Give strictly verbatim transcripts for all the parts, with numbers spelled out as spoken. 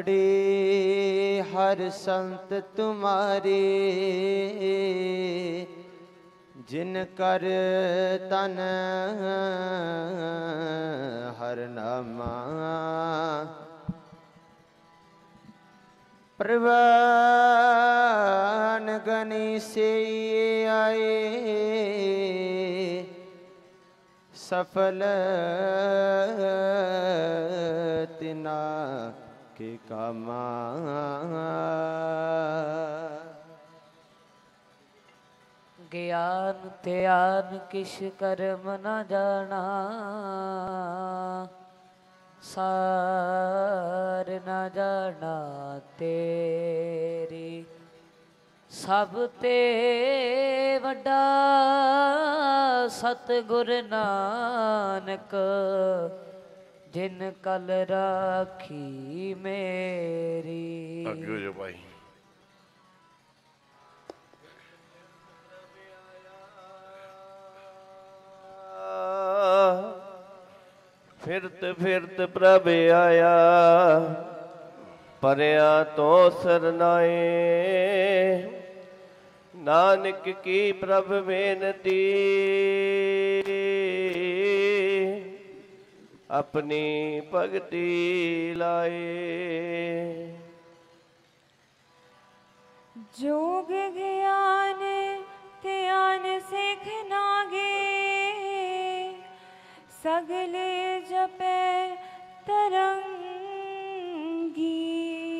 हर संत तुम्हारे जिन कर तन हर नामा प्रवान गणी से आए सफल तिना के कामा ज्ञान त्यान किस कर्म न जाना सार न जाना तेरी सब ते वड्डा सतगुर नानक जिन कल राखी मेरी। अगे जो भाई फिरत फिरत प्रभ आया परया तो सरनाए नानक की प्रभ बेनती अपनी भगति लाए। जोग ज्ञान त्यान सिख नागे सगले जपे तरंगी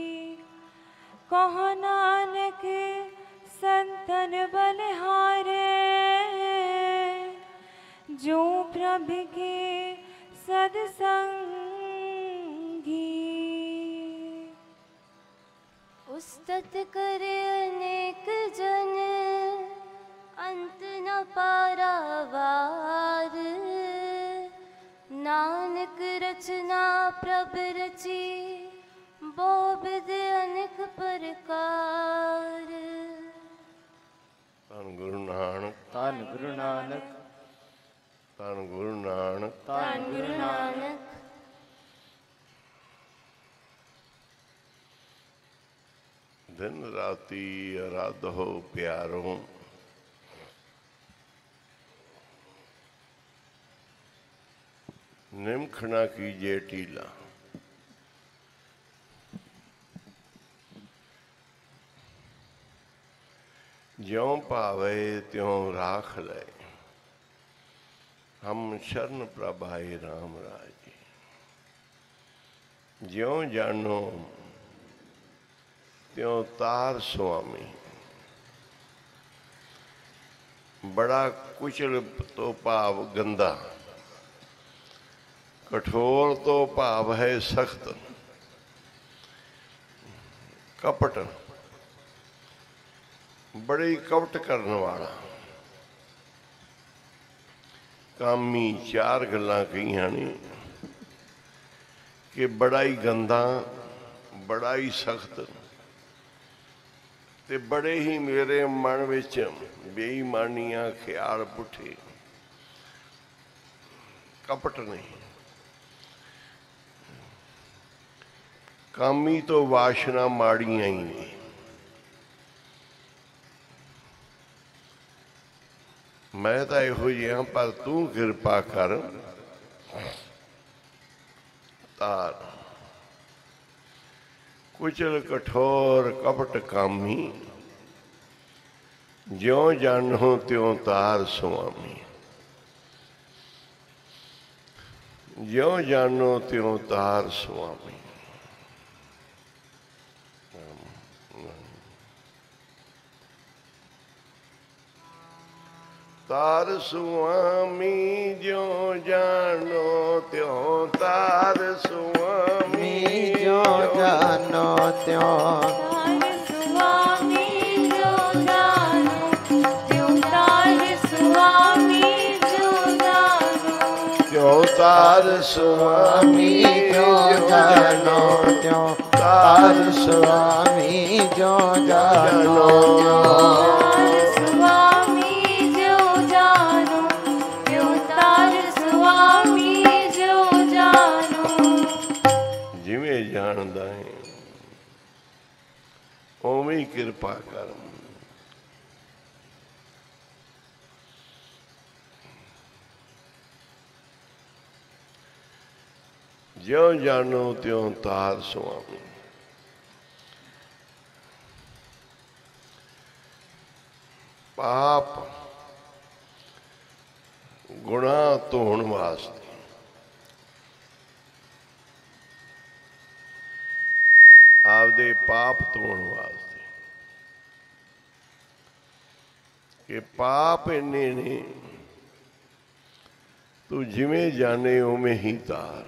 कहो नानक संतन बलिहारे जो प्रभु के सत्संगी। उस्तत करे अनेक जन अंत न पारावार नानक रचना प्रभ रची बोबिद अनेक प्रकार। धन गुरु नानक धन गुरु नानक धन गुरु नानक धन गुरु नानक। दिन राती आराधो प्यारो निमखना कीजिए टीला ज्यों पावे त्यों राख ले हम शरण प्रभाई राम राजी। ज्यों जानो त्यों तार स्वामी बड़ा कुचल तो भाव गंदा कठोर तो भाव है सख्त कपट बड़ी कपट करने वाला कामी चार गल्लां कहियां ने कि बड़ा ही गंदा बड़ा ही सख्त ते बड़े ही मेरे मन विच बेईमानियां ख्याल पुठे कपट नहीं। कामी तो वासना माड़ियां ही ने मैं तो इहो जिहा पर तू कृपा कर तार कुचल कठोर कपट कामी ज्यों जानो त्यों तार स्वामी। ज्यों जानो त्यों तार स्वामी। तार स्वामी ज्यों जानो त्यों तार स्वामी ज्यों जानो त्यों तार स्वामी जो जानो त्यों तार स्वामी जो जानो त्यों तार स्वामी ज्यों जानो त्यों तार स्वामी ज्यों जानो स्वामी जो जानो त्यों तार स्वामी जो जानो। जिवें जानदा है ਉਵੇਂ ਹੀ ਕਿਰਪਾ ਕਰ। ਜਿਉਂ ਜਾਣੋ ਤਿਉਂ ਤਾਰ ਸੁਆਮੀ। ਪਾਪ ਗੁਨਾਹ ਧੋਣ ਵਾਸਤੇ ਆਪਦੇ ਪਾਪ ਧੋਣ ਵਾਸਤੇ ਕਿ ਪਾਪ ਇੰਨੇ ਨੇ ਤੂੰ ਜਿਵੇਂ ਜਾਣੇ ਉਵੇਂ ਹੀ ਤਾਰ।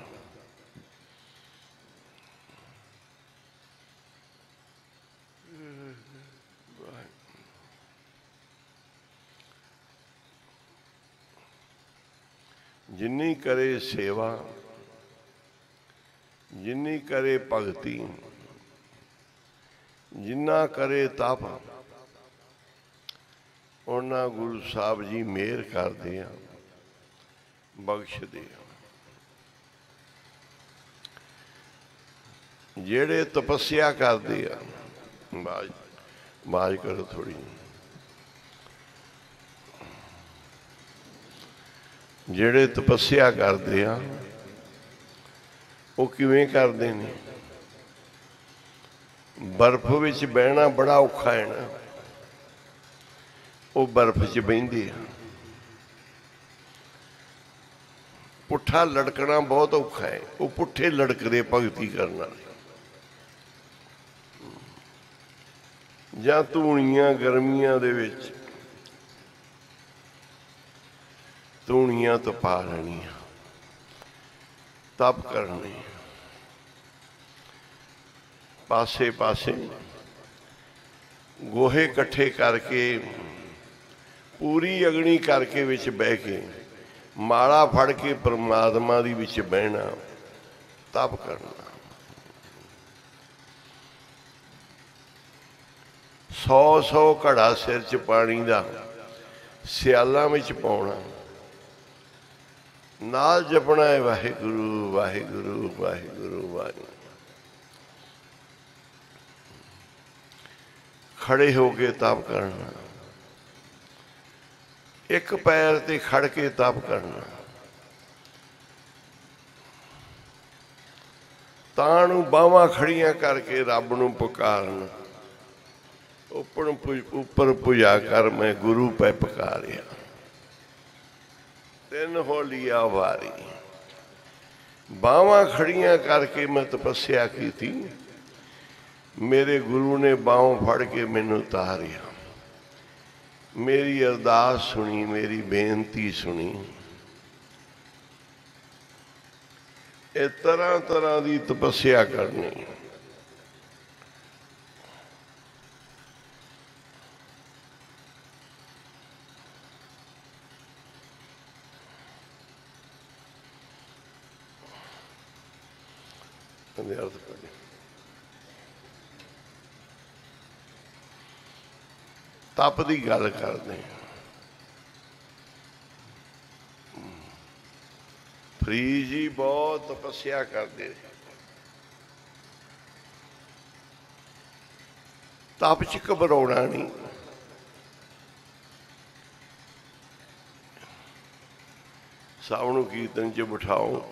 जिन्नी करे सेवा, जिन्नी करे भगती, जिन्ना करे तप, उन्ना गुरु साहब जी मेहर करते हैं, बख्शदे हैं। जेड़े तपस्या करते हैं, बाज बाज करो थोड़ी, ਜਿਹੜੇ ਤਪੱਸਿਆ ਕਰਦੇ ਆ ਉਹ ਕਿਵੇਂ ਕਰਦੇ ਨੇ? ਬਰਫ਼ ਵਿੱਚ ਬਹਿਣਾ ਬੜਾ ਔਖਾ ਹੈ ਨਾ, ਉਹ ਬਰਫ਼ 'ਚ ਬਹਿੰਦੇ ਆ। ਪੁੱਠਾ ਲੜਕਣਾ ਬਹੁਤ ਔਖਾ ਹੈ, ਉਹ ਪੁੱਠੇ ਲੜਕਦੇ ਭਗਤੀ ਕਰਨ ਵਾਲੇ। ਜਾਂ ਧੂਣੀਆਂ ਗਰਮੀਆਂ ਦੇ ਵਿੱਚ ਧੂਣੀਆਂ ਤਪਾ ਲੈਣੀਆਂ, ਤਪ ਕਰਨੇ, ਪਾਸੇ ਪਾਸੇ ਗੋਹੇ ਇਕੱਠੇ ਕਰਕੇ ਪੂਰੀ ਅਗਨੀ ਕਰਕੇ ਵਿੱਚ ਬਹਿ ਕੇ ਮਾਲਾ ਫੜ ਕੇ ਪਰਮਾਤਮਾ ਦੀ ਵਿੱਚ ਬਹਿਣਾ, ਤਪ ਕਰਨਾ। ਸੌ ਸੌ ਘੜਾ ਸਿਰ 'ਚ ਪਾਣੀ ਦਾ ਸਿਆਲਾਂ ਵਿੱਚ ਪਾਉਣਾ, ਨਾਲ ਜਪਣਾ ਹੈ ਵਾਹਿਗੁਰੂ ਵਾਹਿਗੁਰੂ ਵਾਹਿਗੁਰੂ ਵਾਹਿਗੁਰੂ। ਖੜੇ ਹੋ ਕੇ ਤਪ ਕਰਨਾ, ਇੱਕ ਪੈਰ ਤੇ ਖੜ ਕੇ ਤਪ ਕਰਨਾ। ਤਾਂ ਨੂੰ ਬਾਹਾਂ ਖੜੀਆਂ ਕਰਕੇ ਰੱਬ ਨੂੰ ਪੁਕਾਰਨਾ, ਉੱਪਰ ਉੱਪਰ ਪੂਜਾ ਕਰ ਮੈਂ ਗੁਰੂ ਪੈ ਪੁਕਾਰਿਆ। ਤਿੰਨ ਹੋਲੀਆ ਵਾਰੀ ਬਾਹਾਂ ਖੜੀਆਂ ਕਰਕੇ ਮੈਂ ਤਪੱਸਿਆ ਕੀਤੀ, ਮੇਰੇ ਗੁਰੂ ਨੇ ਬਾਹਾਂ ਫੜ ਕੇ ਮੈਨੂੰ ਤਾਰਿਆ, ਮੇਰੀ ਅਰਦਾਸ ਸੁਣੀ, ਮੇਰੀ ਬੇਨਤੀ ਸੁਣੀ। ਇਹ ਤਰ੍ਹਾਂ ਤਰ੍ਹਾਂ ਦੀ ਤਪੱਸਿਆ ਕਰਨੀ। ਤਪ ਦੀ ਗੱਲ ਕਰਦੇ ਫਰੀਦ ਜੀ ਬਹੁਤ ਤਪੱਸਿਆ ਕਰਦੇ, ਤਪ 'ਚ ਘਬਰਾਉਣਾ ਨਹੀਂ। ਸਭ ਨੂੰ ਕੀਰਤਨ 'ਚ ਬਿਠਾਓ,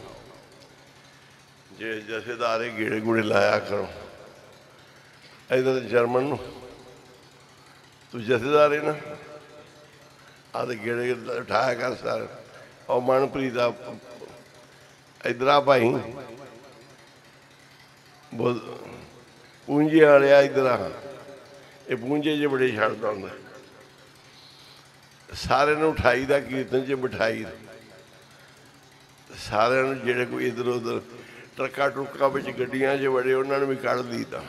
ਜੇ ਜਥੇਦਾਰੇ ਗੇੜੇ ਗੂੜੇ ਲਾਇਆ ਕਰੋ। ਇੱਧਰ ਜਰਮਨ ਨੂੰ ਤੂੰ ਜਥੇਦਾਰ ਹੈ ਨਾ, ਆਹ ਤੇ ਗੇੜੇ ਉਠਾਇਆ ਕਰ ਸਾਰੇ। ਉਹ ਮਨਪ੍ਰੀਤ ਦਾ ਇੱਧਰ ਆ ਭਾਈ, ਬੋਲ ਪੂੰਜੇ ਵਾਲਿਆ ਇੱਧਰ ਆ, ਇਹ ਪੂੰਜੇ 'ਚ ਬੜੇ ਛੱਡਦਾ ਹੁੰਦਾ। ਸਾਰਿਆਂ ਨੂੰ ਉਠਾਈ ਦਾ ਕੀਰਤਨ 'ਚ ਬਿਠਾਈ, ਸਾਰਿਆਂ ਨੂੰ ਜਿਹੜੇ ਕੋਈ ਇੱਧਰ ਉੱਧਰ ਟਰੱਕਾਂ ਟਰੁੱਕਾਂ ਵਿੱਚ ਗੱਡੀਆਂ 'ਚ ਵੜੇ ਉਹਨਾਂ ਨੂੰ ਵੀ ਕੱਢ ਦਿੱਤਾ।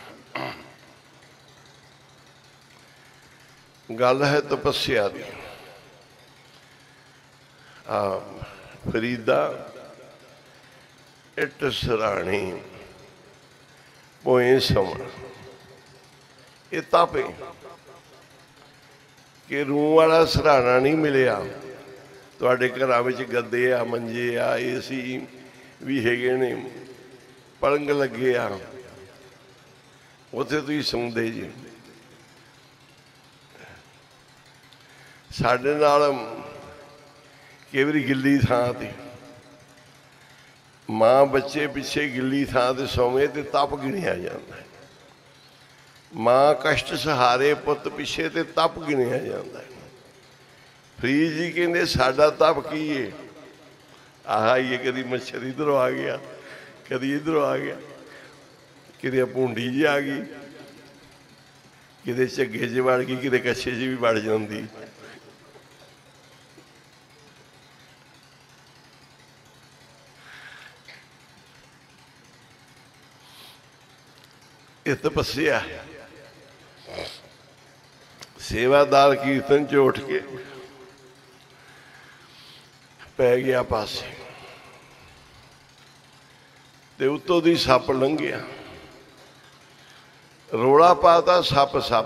ਗੱਲ ਹੈ ਤਪੱਸਿਆ ਦੀ। ਆ ਫਰੀਦਾ ਇੱਟ ਸਰਾਣੀ ਪੋਏ ਸਮਣ, ਇਹ ਤਾਪੇ ਕਿ ਰੂਹ ਵਾਲਾ ਸਰਾਣਾ ਨਹੀਂ ਮਿਲਿਆ। ਤੁਹਾਡੇ ਘਰਾਂ ਵਿੱਚ ਗੱਦੇ ਆ, ਮੰਜੇ ਆ, ਏ ਸੀ ਵੀ ਹੈਗੇ ਨੇ, ਪਲੰਗ ਲੱਗੇ ਆ, ਉੱਥੇ ਤੁਸੀਂ ਸੌਂਦੇ ਜੀ। साडे नाल कई बारी गिल्ली थां ते माँ बच्चे पिछे गिल्ली थां ते सौवे ते तप गिणिया जाता है। माँ कष्ट सहारे पुत पिछे ते तप गिणिया जाता है। फरीद जी कहते साडा तप की है, आह ये कभी मच्छर इधरों आ गया, कभी इधरों आ गया, किते भूंडी जी आ गई, किते झग्गे च वड़ गई, किते कच्छे च भी वड़ जाती। ये तपस्या सेवादार कीर्तन च उठ के पै गया पासे ते उत्तों दी सप लंघिया, रोला पाता सप सप,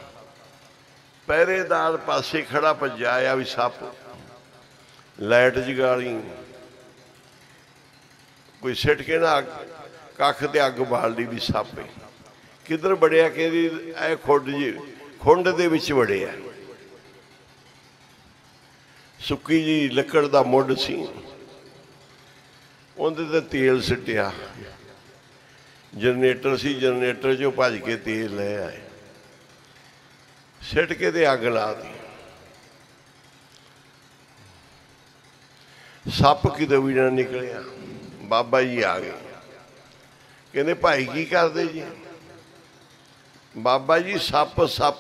पहरेदार पासे खड़ा भज्जा आया भी सप, लाइट जगा ली, कोई सिट के ना कख ते अग बाल ली भी सप है। किधर बड़िया कि खुड जी खुंड दे विच वड़िया, सुक्की जी लकड़ दा मुड सी, उहदे ते तेल सिटिया, जनरेटर सी, जनरेटर चो भज के तेल ले आए, सिट के ते अग ला दी। सप कितों भी ना निकलिया, बाबा जी आ गए, कहते भाई की करदे जी? बाबा जी सप सप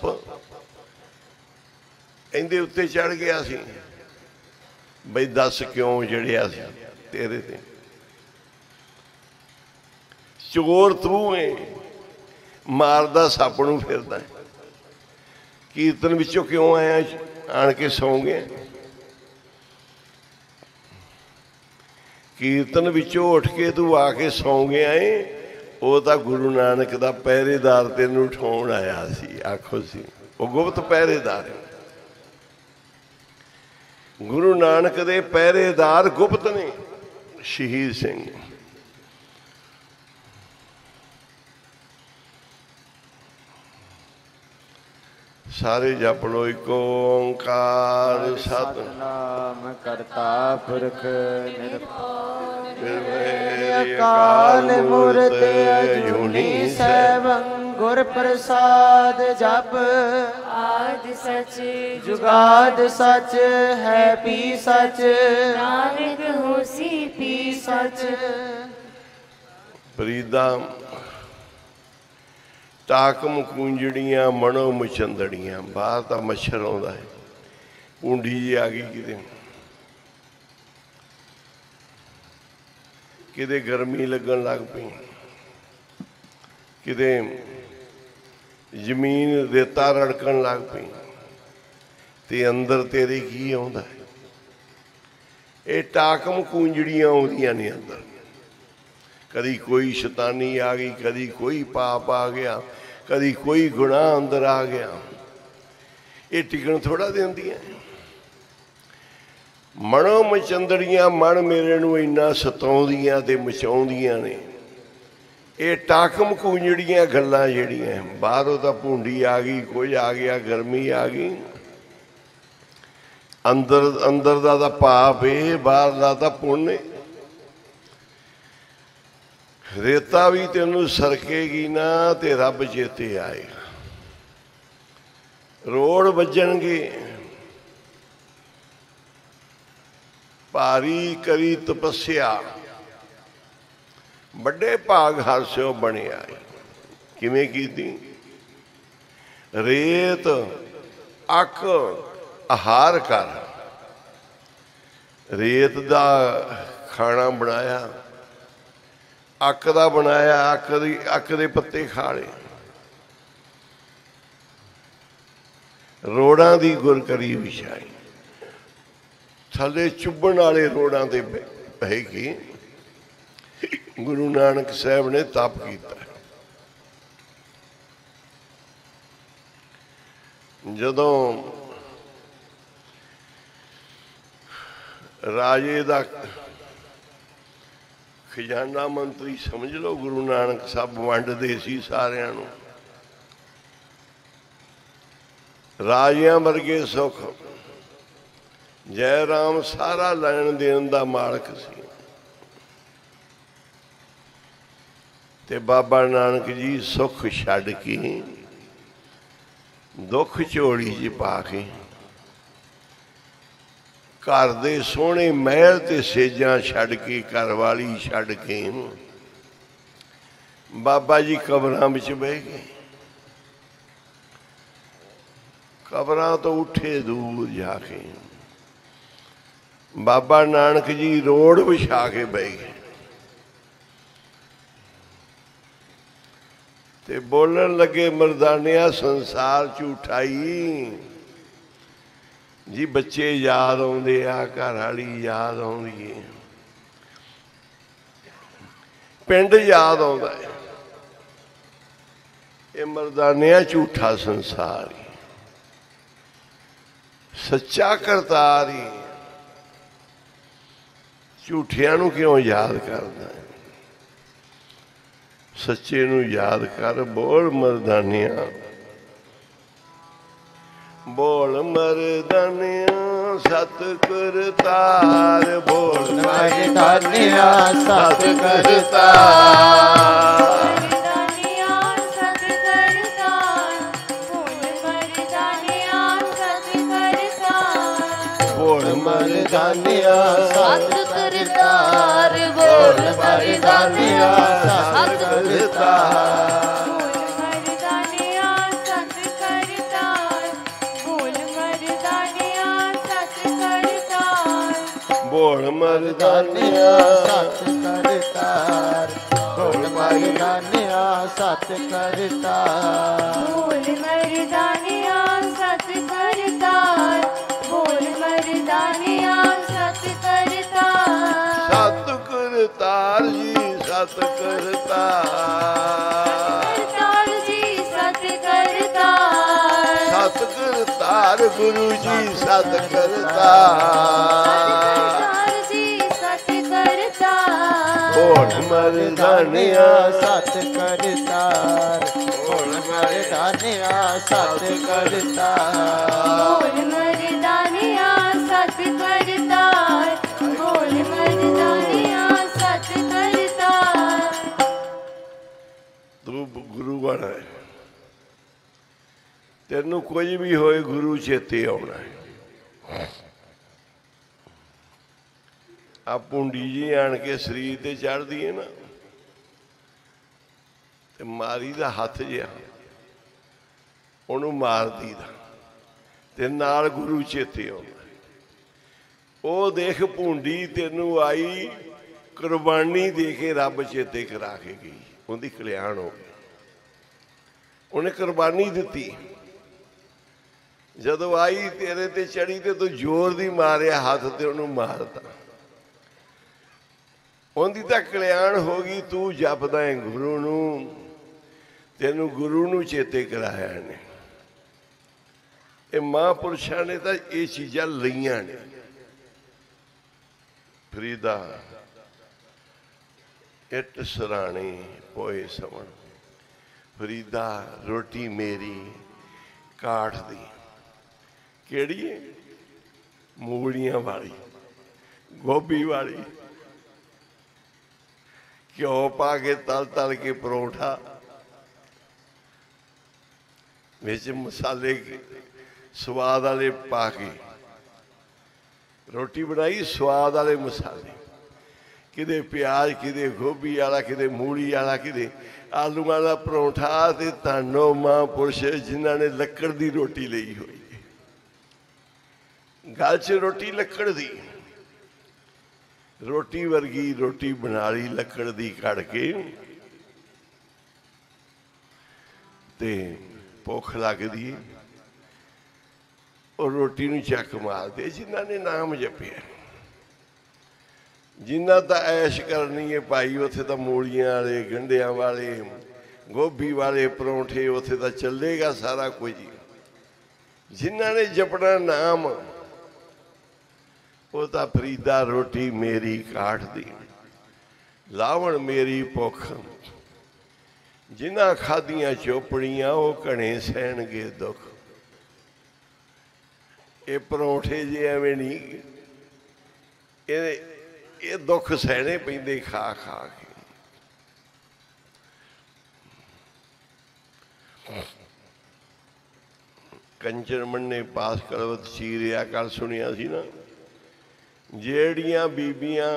इहदे उत्ते चढ़ गया सी, बई दस क्यों जड़िया सी तेरे ते? चोर तू है, मारदा सप नूं फिरदा है, कीर्तन विचों क्यों आया आण के सौ गए? कीर्तन विचों उठ के तू आके सौ गया है, वो तो गुरु नानक का पहरेदार तेन उठाउण आया सी। आखो सी वो गुप्त पहरेदार है। गुरु नानक दे पहरेदार गुप्त ने। शहीद सिंह सारे जप लो एक ओंकार सतनाम करता पुरख अकाल मूर्त अजूनी सैभं गुर प्रसाद जप। आदि सच जुगाद सच है पी सच, नानक होसी पी सच। फरीदा टाकम कूंजड़ियां मनो मचंदड़ियां, बाहर तो मच्छर आउंदा है, पूंडी जी आ गई किते, किते गर्मी लगन लग पई, किते जमीन रेता रड़कन लग पई, ते अंदर तेरे की आउंदा है? ये टाकम कूंजड़ियां आउंदियां ने अंदर। कदी कोई शैतानी आ गई, कदी कोई पाप आ गया, कदी कोई गुनाह अंदर आ गया। ये टिकन थोड़ा देंदियां। मनो मचंदड़ियां मन मेरे नूं इन्ना सताउंदियां ते मचाउंदियां ने। ये टाकम कूंजड़ियां गल्लां जिहड़ियां, बाहरों तां भूंडी आ गई, कोई आ गया, गर्मी आ गई, अंदर अंदर दा तां पाप है, बाहर दा तां पुण्य है। रेता भी तेनू सरकेगी ना ते रब चेते आएगा। रोड़ बजणगे, भारी करी तपस्या, बड़े भाग हर सो बने आए। किवें कीती? रेत अक आहार कर, रेत दा खाना बनाया, अक दा बनाया, अक दी अक दे पत्ते खा ले, रोड़ां दी गुर करी विछाई, थले चुभण वाले रोड़ां ते बह के गुरु नानक साहब ने तप किया। जदों राजे दा खजाना मंत्री समझ लो गुरु नानक साहब वंडदे सी सारियां नूं। राजियां वर्गे सुख, जय राम सारा लैन देन दा मालक सी ते बाबा नानक जी सुख छड़ के दुख झोली च पा के घर दे सोहने महल ते सेजां छड़ के घर वाली छड़ के बाबा जी कबरां विच बह गए। कबरां तो उठे दूर जाके बाबा नानक जी रोड विछा के बह गए ते बोलन लगे मर्दानिया संसार झूठाई जी बच्चे याद आउंदे आ घर वाली याद आउंदी है पिंड याद आउंदा है ये मर्दानिया झूठा संसार ही सच्चा करतार ही झूठियां नूं क्यों याद करदा है सच्चे नूं याद कर बोल मर्दानिया बोल मर्दानिया सत करतार बोल मर्दानिया सत करतार बोल मर्दानिया सत करतार बोल मर्दानिया सत करतार बोल मर्दानिया सत करतार बोल मर्दानिया सत करतार बोल मर्दानिया सत करतार बोल मर्दानिया सत करतार सत करतार जी सत करतार जी सत करतार सत करतार गुरु जी सत करतार जी सत करतार बोल मर्दानिया सत करतार बोल मर्दानिया सत करतार बोल मर्दानिया सत करतार बोल मर्दानिया सत करतार। तू गुरु बना है तेनू कोई भी होए गुरु चेते आना है। आ पुंडी जी आन के शरीर ते चढ़ दी है ना ते मारी दा हथ जिहा ਉਹਨੂੰ ਮਾਰਦੀ ਦਾ ਤੇ ਨਾਲ ਗੁਰੂ ਚੇਤੇ ਆਉਂਦਾ ਉਹ ਦੇਖ ਭੁੰਡੀ ਤੈਨੂੰ ਆਈ ਕੁਰਬਾਨੀ ਦੇ ਕੇ ਰੱਬ ਚੇਤੇ ਕਰਾ ਕੇ ਗਈ ਉਹਦੀ ਕਲਿਆਣ ਹੋ ਗਿਆ ਉਹਨੇ ਕੁਰਬਾਨੀ ਦਿੱਤੀ ਜਦੋਂ ਆਈ ਤੇਰੇ ਤੇ ਚੜੀ ਤੇ ਤੂੰ ਜ਼ੋਰ ਦੀ ਮਾਰਿਆ ਹੱਥ ਤੇ ਉਹਨੂੰ ਮਾਰਤਾ ਉਹਦੀ ਤਾਂ ਕਲਿਆਣ ਹੋ ਗਈ ਤੂੰ ਜਪਦਾ ਹੈ ਗੁਰੂ ਨੂੰ ਤੈਨੂੰ ਗੁਰੂ ਨੂੰ ਚੇਤੇ ਕਰਾਇਆ ਨੇ ਇਹ ਮਹਾਂਪੁਰਸ਼ਾਂ ਨੇ ਤਾਂ ਇਹ ਚੀਜ਼ਾਂ ਲਈਆਂ ਨੇ ਫਰੀਦਾ ਇੱਟ ਸਰਾਣੇ ਪੋਏ ਸਵਣ ਫਰੀਦਾ ਰੋਟੀ ਮੇਰੀ ਕਾਠ ਦੀ ਕਿਹੜੀ ਹੈ ਮੂਲੀਆਂ ਵਾਲੀ ਗੋਭੀ ਵਾਲੀ ਘਿਓ ਪਾ ਕੇ ਤਲ ਤਲ ਕੇ ਪਰੌਂਠਾ ਵਿੱਚ ਮਸਾਲੇ स्वाद वाले पा के रोटी बनाई स्वाद वाले मसाले किदे प्याज किदे गोभी वाला किदे मूली वाला किदे आलू वाला परौंठा ते तानो महापुरुष जिन्हों ने लकड़ की रोटी ली हुई गल च रोटी लकड़ दी रोटी वर्गी रोटी बना ली लकड़ दी कड़ के ते भुख लगदी और रोटी नूं चक मारते जिन्हों ने नाम जपिया जिन्ना तो ऐश करनी है भाई उत्थे तो मूलियां वाले गंढियां वाले गोभी वाले परौंठे उत्थे तो चलेगा सारा कुछ जिन्हों ने जपना नाम वो तो फरीदा रोटी मेरी काठ दी लावण मेरी भुख जिन्हां खादियां चोपड़ियां वो घने सहणगे दुख ये परौंठे जे एवें नहीं, ये ये दुख सहने पैंदे खा खा के। कंचन ने पास कलवत चीरिया कल सुनिया सी ना, जेड़ियां बीबियां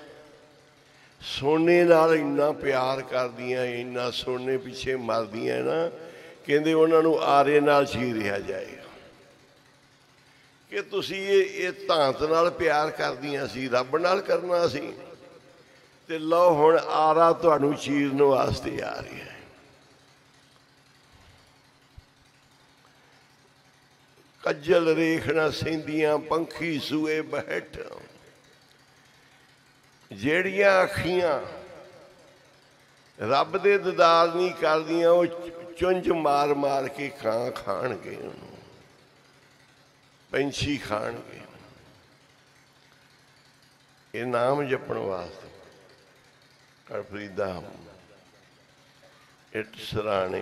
सोने नाल इन्ना प्यार करदियां, इन्ना सोने पिछे मरदियां ना, कहंदे उन्हां नूं आरे नाल चीरिया जाएगा कि तुसी ये ये धांत नाल प्यार करदियां सी, रब नाल करना सी, ते लो हुण आरा तुहानूं चीरन वास्ते आ रही है। कज्जल रेखना सेंदियां पंखी सूए बैठ, जेड़ियां अखियां रब दे दीदार नहीं करदियां, वो चुंझ मार मार के खां खाणगे, पंछी खाणगे। ये नाम जपण वास्ते कर फरीदा इट सराणे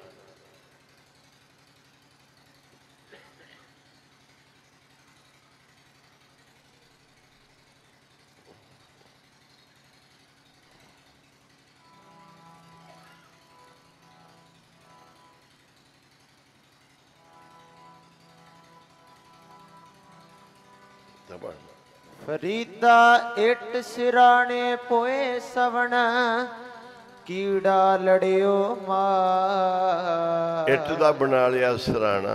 फरीदा इट सिराने पोए सवण, कीड़ा लड़ियो मार। इट दा बना लिया सराणा,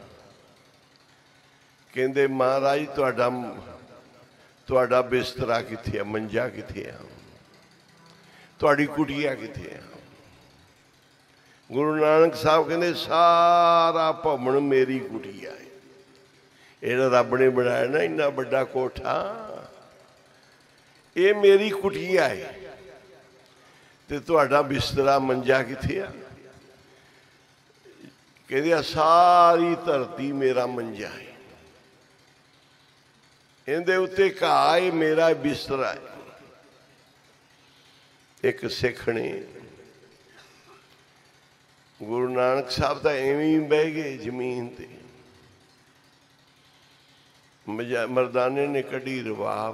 कहंदे महाराज तुहाडा तुहाडा बिस्तरा किथे है, मंजा किथे है, तुहाडी कुटिया किथे है। गुरु नानक साहब कहंदे सारा भवन मेरी कुटिया है। ये रब ने बनाया ना इन्ना बड़ा कोठा, ये मेरी कुटिया है, ते तुहाडा बिस्तरा मंजा किथे आ। कहंदे सारी धरती मेरा मंजा है, इहदे उत्ते घाह है मेरा बिस्तरा है। एक सिख ने गुरु नानक साहब तो एवं ही बह गए जमीन ते, मरदाने ने कढ़ी रवाब,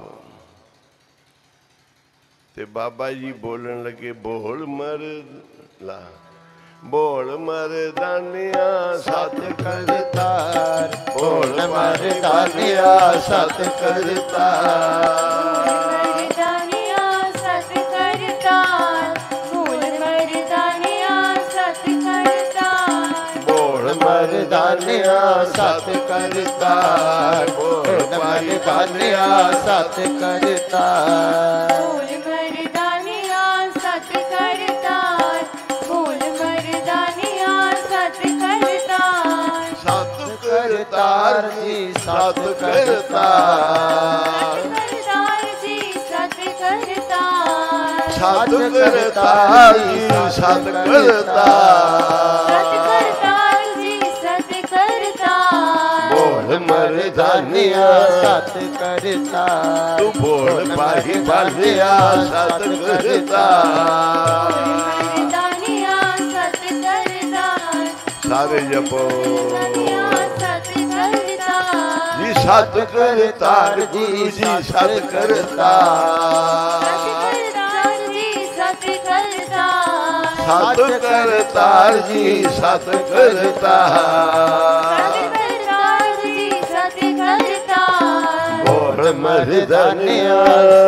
ते बाबा जी बोलन लगे बोल मरदा बोल मरदानिया सत करतार, बोल मरदानिया सत करतार, मरदानिया सत करतार, बोल मरदानिया सत करतार, बोल मरदानिया सत करतार, बोल मरदानिया सत करतार, बोल मरदानिया सत करतार, बोल मरदानिया सत करतार, सत करतार जी सत करतार, करतार जी सत करतार, सत करतार जी सत करतार, सत करतार जी सत करतार, बोल मरदानिया सत करतार, तू बोल पाही बालिया सत करतार। मरदानिया सत करतार, सारे जपो सत करतार, जी सत करतार गुरु जी सत करतार, करतार जी सत करतार, सत करतार जी सत करतार, करतार जी सत करतार, बोल मरदानिया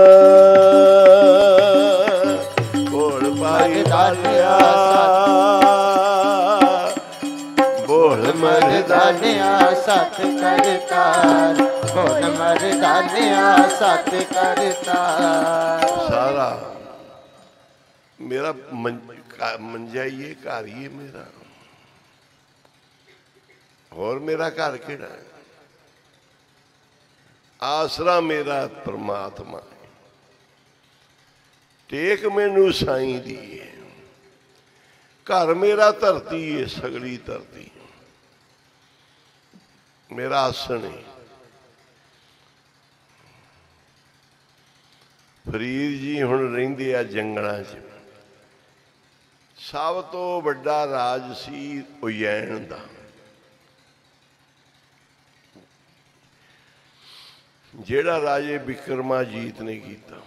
बोल पाही बालिया बोल मरदानिया सत करतार, बोल मरदानिया सत करतार। सारा मेरा मंजा ही है, घर ही है मेरा, और मेरा घर केड़ा है। आसरा मेरा परमात्मा है, टेक मैनू साईं दी है। घर मेरा धरती है, सगली धरती मेरा आसन है। फरीद जी हुण रहिंदे आ जंगलां च। सब तो वड्डा राज सी उज्जैन दा। ਜਿਹੜਾ ਰਾਜੇ ਬਿਕਰਮਾਜੀਤ ਨੇ ਕੀਤਾ,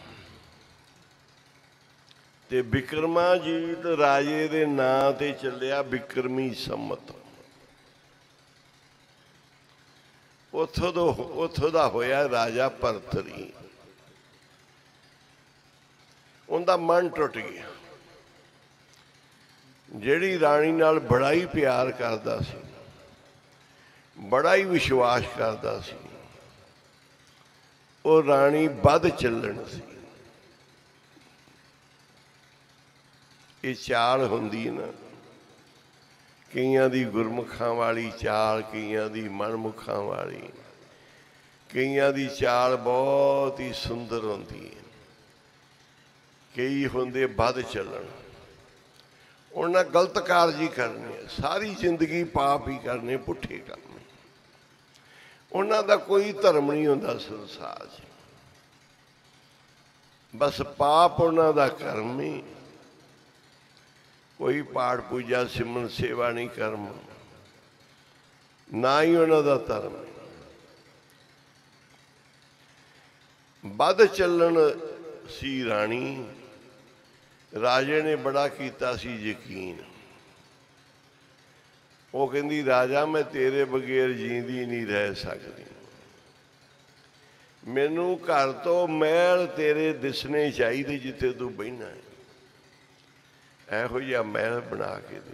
ਤੇ ਬਿਕਰਮਾਜੀਤ ਰਾਜੇ ਦੇ ਨਾਂ ਤੇ ਚੱਲਿਆ ਬਿਕਰਮੀ ਸੰਮਤ। ਉੱਥੋਂ ਤੋਂ ਉੱਥੋਂ ਦਾ ਹੋਇਆ ਰਾਜਾ ਭਰਤਰੀ। ਉਹਦਾ ਮਨ ਟੁੱਟ ਗਿਆ। ਜਿਹੜੀ ਰਾਣੀ ਨਾਲ ਬੜਾ ਹੀ ਪਿਆਰ ਕਰਦਾ ਸੀ, ਬੜਾ ਹੀ ਵਿਸ਼ਵਾਸ ਕਰਦਾ ਸੀ, ਉਹ ਰਾਣੀ ਵੱਧ ਚੱਲਣ ਸੀ। ਇਹ ਚਾਲ ਹੁੰਦੀ ਨਾ, ਕਈਆਂ ਦੀ ਗੁਰਮੁਖਾਂ ਵਾਲੀ ਚਾਲ, ਕਈਆਂ ਦੀ ਮਨਮੁਖਾਂ ਵਾਲੀ, ਕਈਆਂ ਦੀ ਚਾਲ ਬਹੁਤ ਹੀ ਸੁੰਦਰ ਹੁੰਦੀ ਹੈ, ਕਈ ਹੁੰਦੇ ਵੱਧ ਚੱਲਣ। ਉਹਨਾਂ ਗਲਤ ਕਾਰਜ ਹੀ ਕਰਨੇ, ਸਾਰੀ ਜ਼ਿੰਦਗੀ ਪਾਪ ਹੀ ਕਰਨੇ, ਪੁੱਠੇ ਕਰਨੇ। ਉਹਨਾਂ ਦਾ ਕੋਈ ਧਰਮ ਨਹੀਂ ਹੁੰਦਾ ਸੰਸਾਰ 'ਚ, ਬਸ ਪਾਪ ਉਹਨਾਂ ਦਾ ਕਰਮ ਹੀ। ਕੋਈ ਪਾਠ ਪੂਜਾ ਸਿਮਰਨ ਸੇਵਾ ਨਹੀਂ ਕਰਮ, ਨਾ ਹੀ ਉਹਨਾਂ ਦਾ ਧਰਮ। ਵੱਧ ਚੱਲਣ ਸੀ ਰਾਣੀ। ਰਾਜੇ ਨੇ ਬੜਾ ਕੀਤਾ ਸੀ ਯਕੀਨ। ਉਹ ਕਹਿੰਦੀ ਰਾਜਾ ਮੈਂ ਤੇਰੇ ਬਗੈਰ ਜੀਂਦੀ ਨਹੀਂ ਰਹਿ ਸਕਦੀ, ਮੈਨੂੰ ਘਰ ਤੋਂ ਮਹਿਲ ਤੇਰੇ ਦਿਸਣੇ ਚਾਹੀਦੇ ਜਿੱਥੇ ਤੂੰ ਬਹਿਣਾ ਹੈ, ਇਹੋ ਜਿਹਾ ਮਹਿਲ ਬਣਾ ਕੇ ਦੇ।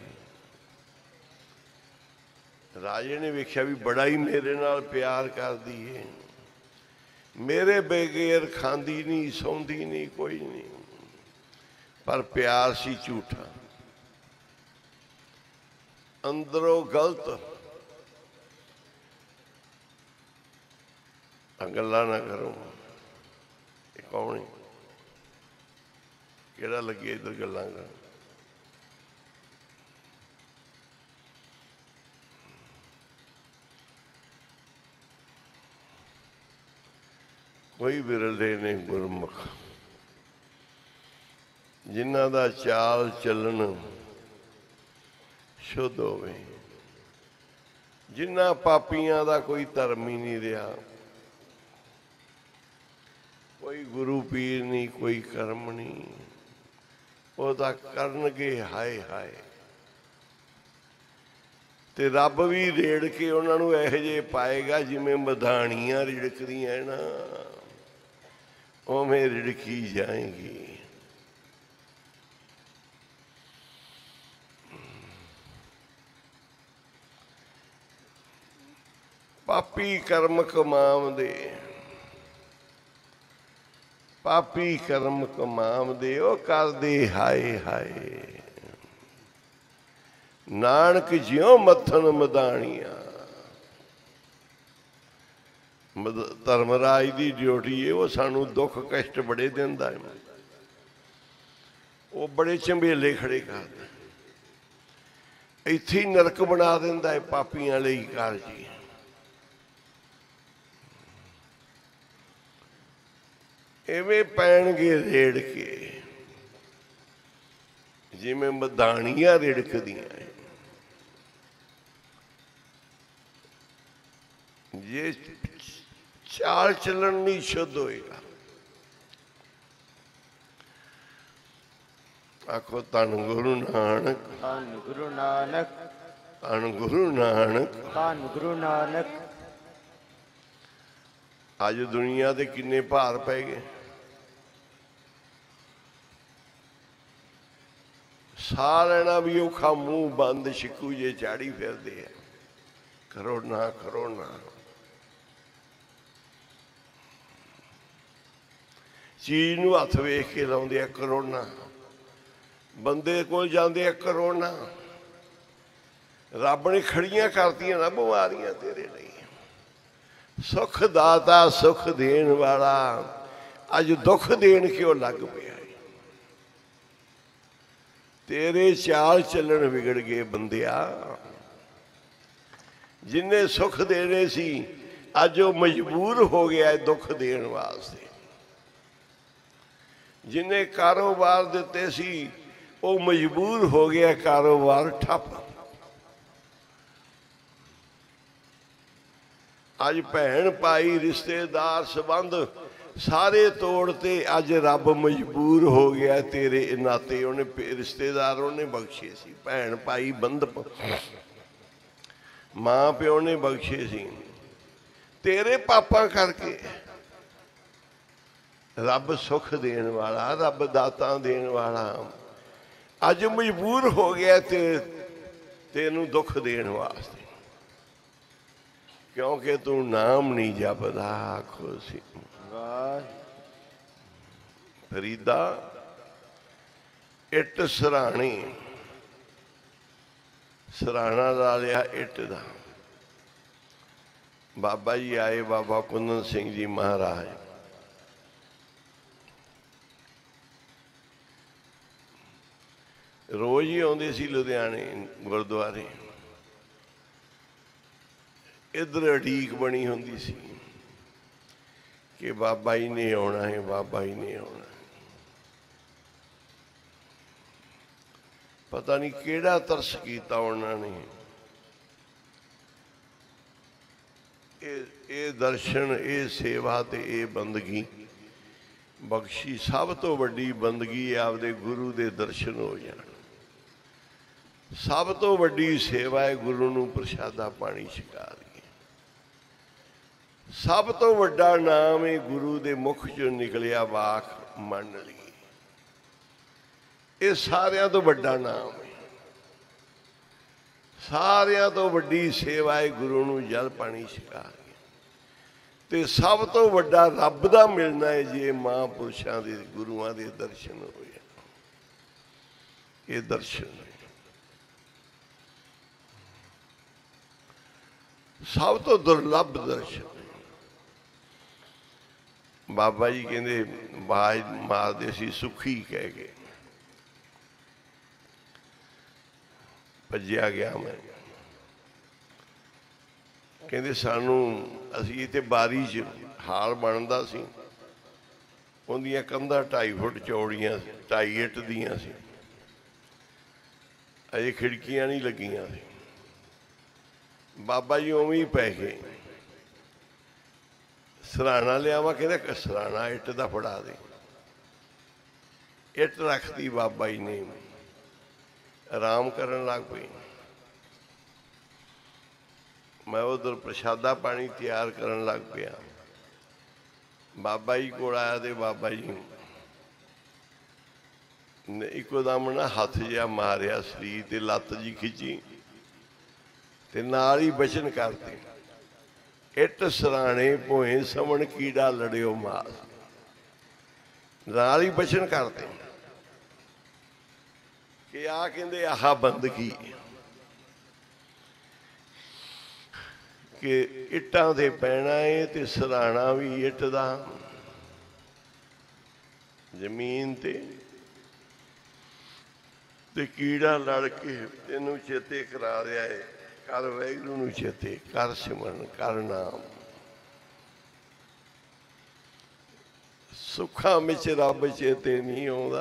ਰਾਜੇ ਨੇ ਵੇਖਿਆ ਵੀ ਬੜਾ ਹੀ ਮੇਰੇ ਨਾਲ ਪਿਆਰ ਕਰਦੀ ਹੈ, ਮੇਰੇ ਬਗੈਰ ਖਾਂਦੀ ਨਹੀਂ, ਸੌਂਦੀ ਨਹੀਂ, ਕੋਈ ਨਹੀਂ, ਪਰ ਪਿਆਰ ਸੀ ਝੂਠਾ, ਅੰਦਰੋਂ ਗਲਤ। ਗੱਲਾਂ ਨਾ ਕਰੋ। ਇਹ ਕੌਣ ਹੈ? ਕਿਹੜਾ ਲੱਗੇ ਇੱਧਰ ਗੱਲਾਂ ਕਰਨ? ਕੋਈ ਵਿਰਲੇ ਨੇ ਗੁਰਮੁਖ ਜਿਨ੍ਹਾਂ ਦਾ ਚਾਲ ਚੱਲਣ ਸ਼ੁੱਧ ਹੋਵੇ, ਜਿਨ੍ਹਾਂ ਪਾਪੀਆਂ ਦਾ ਕੋਈ ਧਰਮ ਹੀ ਨਹੀਂ ਰਿਹਾ, ਕੋਈ ਗੁਰੂ ਪੀਰ ਨਹੀਂ, ਕੋਈ ਕਰਮ ਨਹੀਂ, ਉਹ ਤਾਂ ਕਰਨਗੇ ਹਾਏ ਹਾਏ। ਤੇ ਰੱਬ ਵੀ ਰੇੜ ਕੇ ਉਹਨਾਂ ਨੂੰ ਇਹੋ ਜਿਹੇ ਪਾਏਗਾ ਜਿਵੇਂ ਮਧਾਣੀਆਂ ਰਿੜਕਦੀਆਂ ਨਾ, ਉਵੇਂ ਰਿੜਕੀ ਜਾਏਗੀ। ਪਾਪੀ ਕਰਮ ਕਮਾਉਂਦੇ, ਪਾਪੀ ਕਰਮ ਕਮਾਉਂਦੇ, ਉਹ ਕਰਦੇ ਹਾਏ ਹਾਏ। ਨਾਨਕ ਜਿਉਂ ਮੱਥਨ ਮਧਾਣੀਆਂ। ਧਰਮਰਾਜ ਦੀ ਡਿਊਟੀ ਹੈ, ਉਹ ਸਾਨੂੰ ਦੁੱਖ ਕਸ਼ਟ ਬੜੇ ਦਿੰਦਾ ਹੈ, ਉਹ ਬੜੇ ਝੰਬੇਲੇ ਖੜੇ ਕਰਦਾ, ਇੱਥੇ ਹੀ ਨਰਕ ਬਣਾ ਦਿੰਦਾ ਹੈ ਪਾਪੀਆਂ ਲਈ ਕਾਰਜੀ। ਐਵੇਂ ਪੈਣਗੇ ਰੇੜ ਕੇ ਜਿਵੇਂ ਮਧਾਣੀਆਂ ਰਿੜਕਦੀਆਂ। ਜੇ ਚਾਲ ਚੱਲਣ ਨਹੀਂ ਸ਼ੁੱਧ ਹੋਏਗਾ। ਆਖੋ ਧੰਨ ਗੁਰੂ ਨਾਨਕ, ਧੰਨ ਗੁਰੂ ਨਾਨਕ, ਧੰਨ ਗੁਰੂ ਨਾਨਕ, ਧੰਨ ਗੁਰੂ ਨਾਨਕ। ਅੱਜ ਦੁਨੀਆ ਦੇ ਕਿੰਨੇ ਭਾਰ ਪੈ ਗਏ। ਸਾਹ ਲੈਣਾ ਵੀ ਔਖਾ, ਮੂੰਹ ਬੰਦ, ਛਿੱਕੂ ਜੇ ਚਾੜੀ ਫਿਰਦੇ ਆ, ਕਰੋ ਨਾ ਕਰੋ ਨਾ। ਚੀਜ਼ ਨੂੰ ਹੱਥ ਵੇਖ ਕੇ ਲਾਉਂਦੇ ਆ ਕਰੋਨਾ, ਬੰਦੇ ਕੋਲ ਜਾਂਦੇ ਆ ਕਰੋਨਾ। ਰੱਬ ਨੇ ਖੜੀਆਂ ਕਰਤੀਆਂ ਨਾ ਬਿਮਾਰੀਆਂ ਤੇਰੇ ਲਈ। ਸੁੱਖ ਦਾਤਾ, ਸੁੱਖ ਦੇਣ ਵਾਲਾ, ਅੱਜ ਦੁੱਖ ਦੇਣ ਕਿਉਂ ਲੱਗ ਪਿਆ? ਤੇਰੇ ਚਾਲ ਚੱਲਣ ਵਿਗੜ ਗਏ ਬੰਦਿਆ। ਜਿੰਨੇ ਸੁੱਖ ਦੇਣੇ ਸੀ ਅੱਜ ਉਹ ਮਜਬੂਰ ਹੋ ਗਿਆ ਦੁੱਖ ਦੇਣ ਵਾਸਤੇ। ਜਿੰਨੇ ਕਾਰੋਬਾਰ ਦਿੱਤੇ ਸੀ ਉਹ ਮਜਬੂਰ ਹੋ ਗਿਆ ਕਾਰੋਬਾਰ ਠੱਪ। अज भैन भाई रिश्तेदार संबंध सारे तोड़ते, अज रब मजबूर हो गया तेरे नाते। उन्हें रिश्तेदार उन्हें बख्शे सी, भैन भाई बंध मां प्यो ने बख्शे सी, तेरे पापा करके रब सुख देने वाला, रब दाता देने वाला अज मजबूर हो गया ते तेनू दुख देने वास्ते, क्योंकि तू नाम नहीं जपदा। आखो सी फरीदा इट सराणी, सराणा ला लिया इट दा। बाबा जी आए, बाबा कुंदन सिंह जी महाराज, रोज ही आते सी लुधियाने गुरुद्वारे। इधर अड़ीक बनी होंदी सी कि बाबा ही ने आना है, बाबा ही ने आना है। पता नहीं केड़ा तरस किया उन्होंने। ये दर्शन, ये सेवा ते ये बंदगी बख्शी। सब तो वड्डी बंदगी आपदे गुरु दे दर्शन हो जान। सब तो वड्डी सेवा है गुरु नूं प्रसादा पानी छका दी। सब तो वड्डा नाम है गुरु दे मुख चों निकलिया वाक मन ली। ये सारियां तो वड्डा नाम है। सारियां तो वड्डी सेवा है गुरु नूं जल पानी छका दी। ते सब तो वड्डा रब दा मिलना है जे महापुरुषां दे गुरुआं दे दर्शन होए। ये दर्शन है सब तो दुर्लभ दर्शन। बाबा जी कहते बाज मारते सी सुखी कह के भज्या गया मैं। कहते सानू असी इत्थे बारी च हाल बनता सी, उन्दियां कंधां ढाई फुट चौड़ियां ढाई इट दियां सी, अजे खिड़कियां नहीं लगियां सी। बाबा जी उवें ही पै गए। सराहना लियावा, कहते सराहना इट दा फड़ा दे। इट रख दी बाबा जी ने, आराम करन लग पई। मैं उधर प्रसादा पानी तैयार करन लग पिया। बाबा जी को आया तो बाबा जी ने इकोदम ना हाथ जिहा मारिया शरीर ते लत्त जी खिंची ते नाल ही बचन करते, इट सराणे भोए समण कीड़ा लड़ियो मास। नाल ही बचन करते कि आ कहते आह बंदगी कि इटां दे पैना है ते सराहना भी इट दा जमीन ते ते कीड़ा लड़ के तेनू चेते करा रहा है। कर वाहिगुरू नूं चेते कर, सिमरन कर नाम। सुखां विच रब चेते नहीं आउंदा,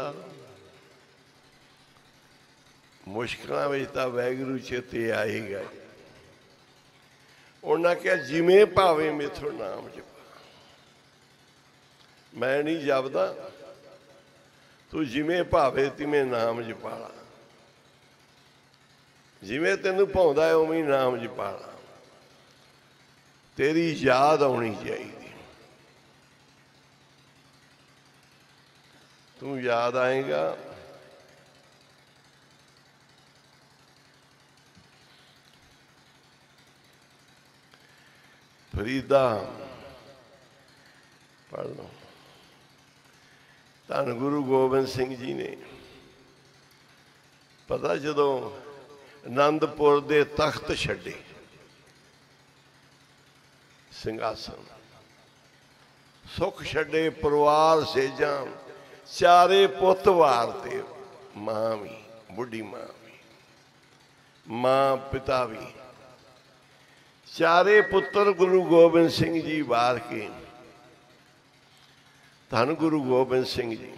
मुश्किलां विच तां वाहिगुरू चेते आएगा। उन्हें क्या जिमें भावे मेथों नाम जपा, मैं नहीं जपदा, तू जिमें भावे तिमें नाम जपाला। जिमें तेन भाउंदा है उवें नाम जपाला। तेरी याद आनी चाहिए। तू याद आएगा फरीदा पढ़ लो। धन गुरु गोबिंद सिंह जी ने पता जदों आनंदपुर दे तख्त छड्डे, सिंघासन सुख छड्डे, परिवार सेजा, चारे पुत वारते, मां भी बुढ़ी मां भी, मां पिता भी, चारे पुत्र गुरु गोबिंद सिंह जी वार के। धन गुरु गोबिंद सिंह जी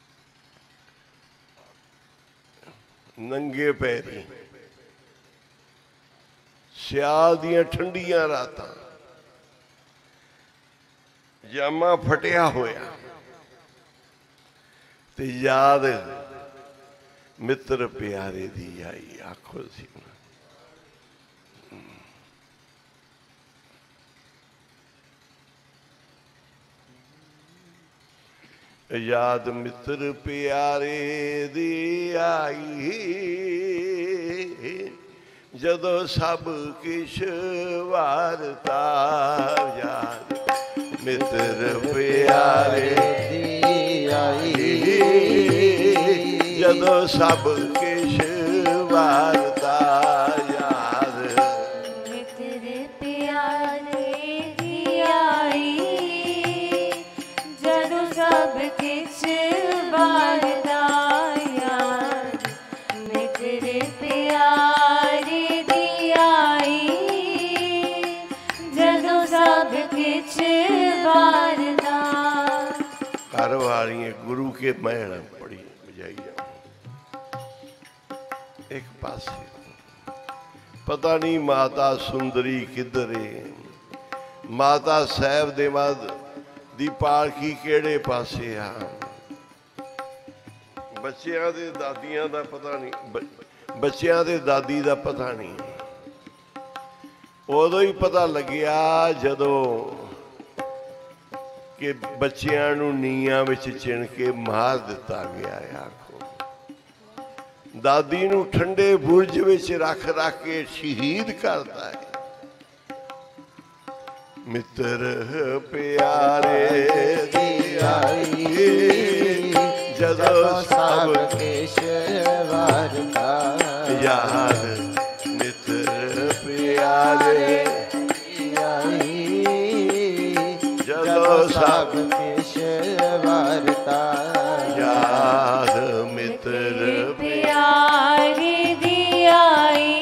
नंगे पैरी सियाल दियां ठंडियां रातां, जामा फटिया होया ते याद मित्र प्यारे दी आई। आखो सी याद मित्र प्यारे दी आई, जदों सब किश वारता। याद मित्र प्यारे दी आई, जदों सब किश वारता। याद मित्र प्यारे दी आई, जदों सब किश वारता। याद मित्र प्यारे दी आई, जदों सब किछ वारदा। घर वाली गुरु के महल पड़ी बजाई एक पासे, पता नहीं माता सुंदरी किधर है, माता साहब दे बाद दी पालकी केड़े पासे आ। बच्चियां दे दादियां दा पता नहीं, बच्चियां दे दादी दा पता नहीं। उदों ही पता लग्या जदों कि बच्चियां नूं नीआं विच चिण के मार दिता गया है। आखो दादी नूं ठंडे बुरज विच रख रख के शहीद करता है। मित्र प्यारे दी आई, जदों सब किश वारता। याद मित्र प्यारे आई, जदों सब किश वारता। याद मित्र प्यारे दी आई,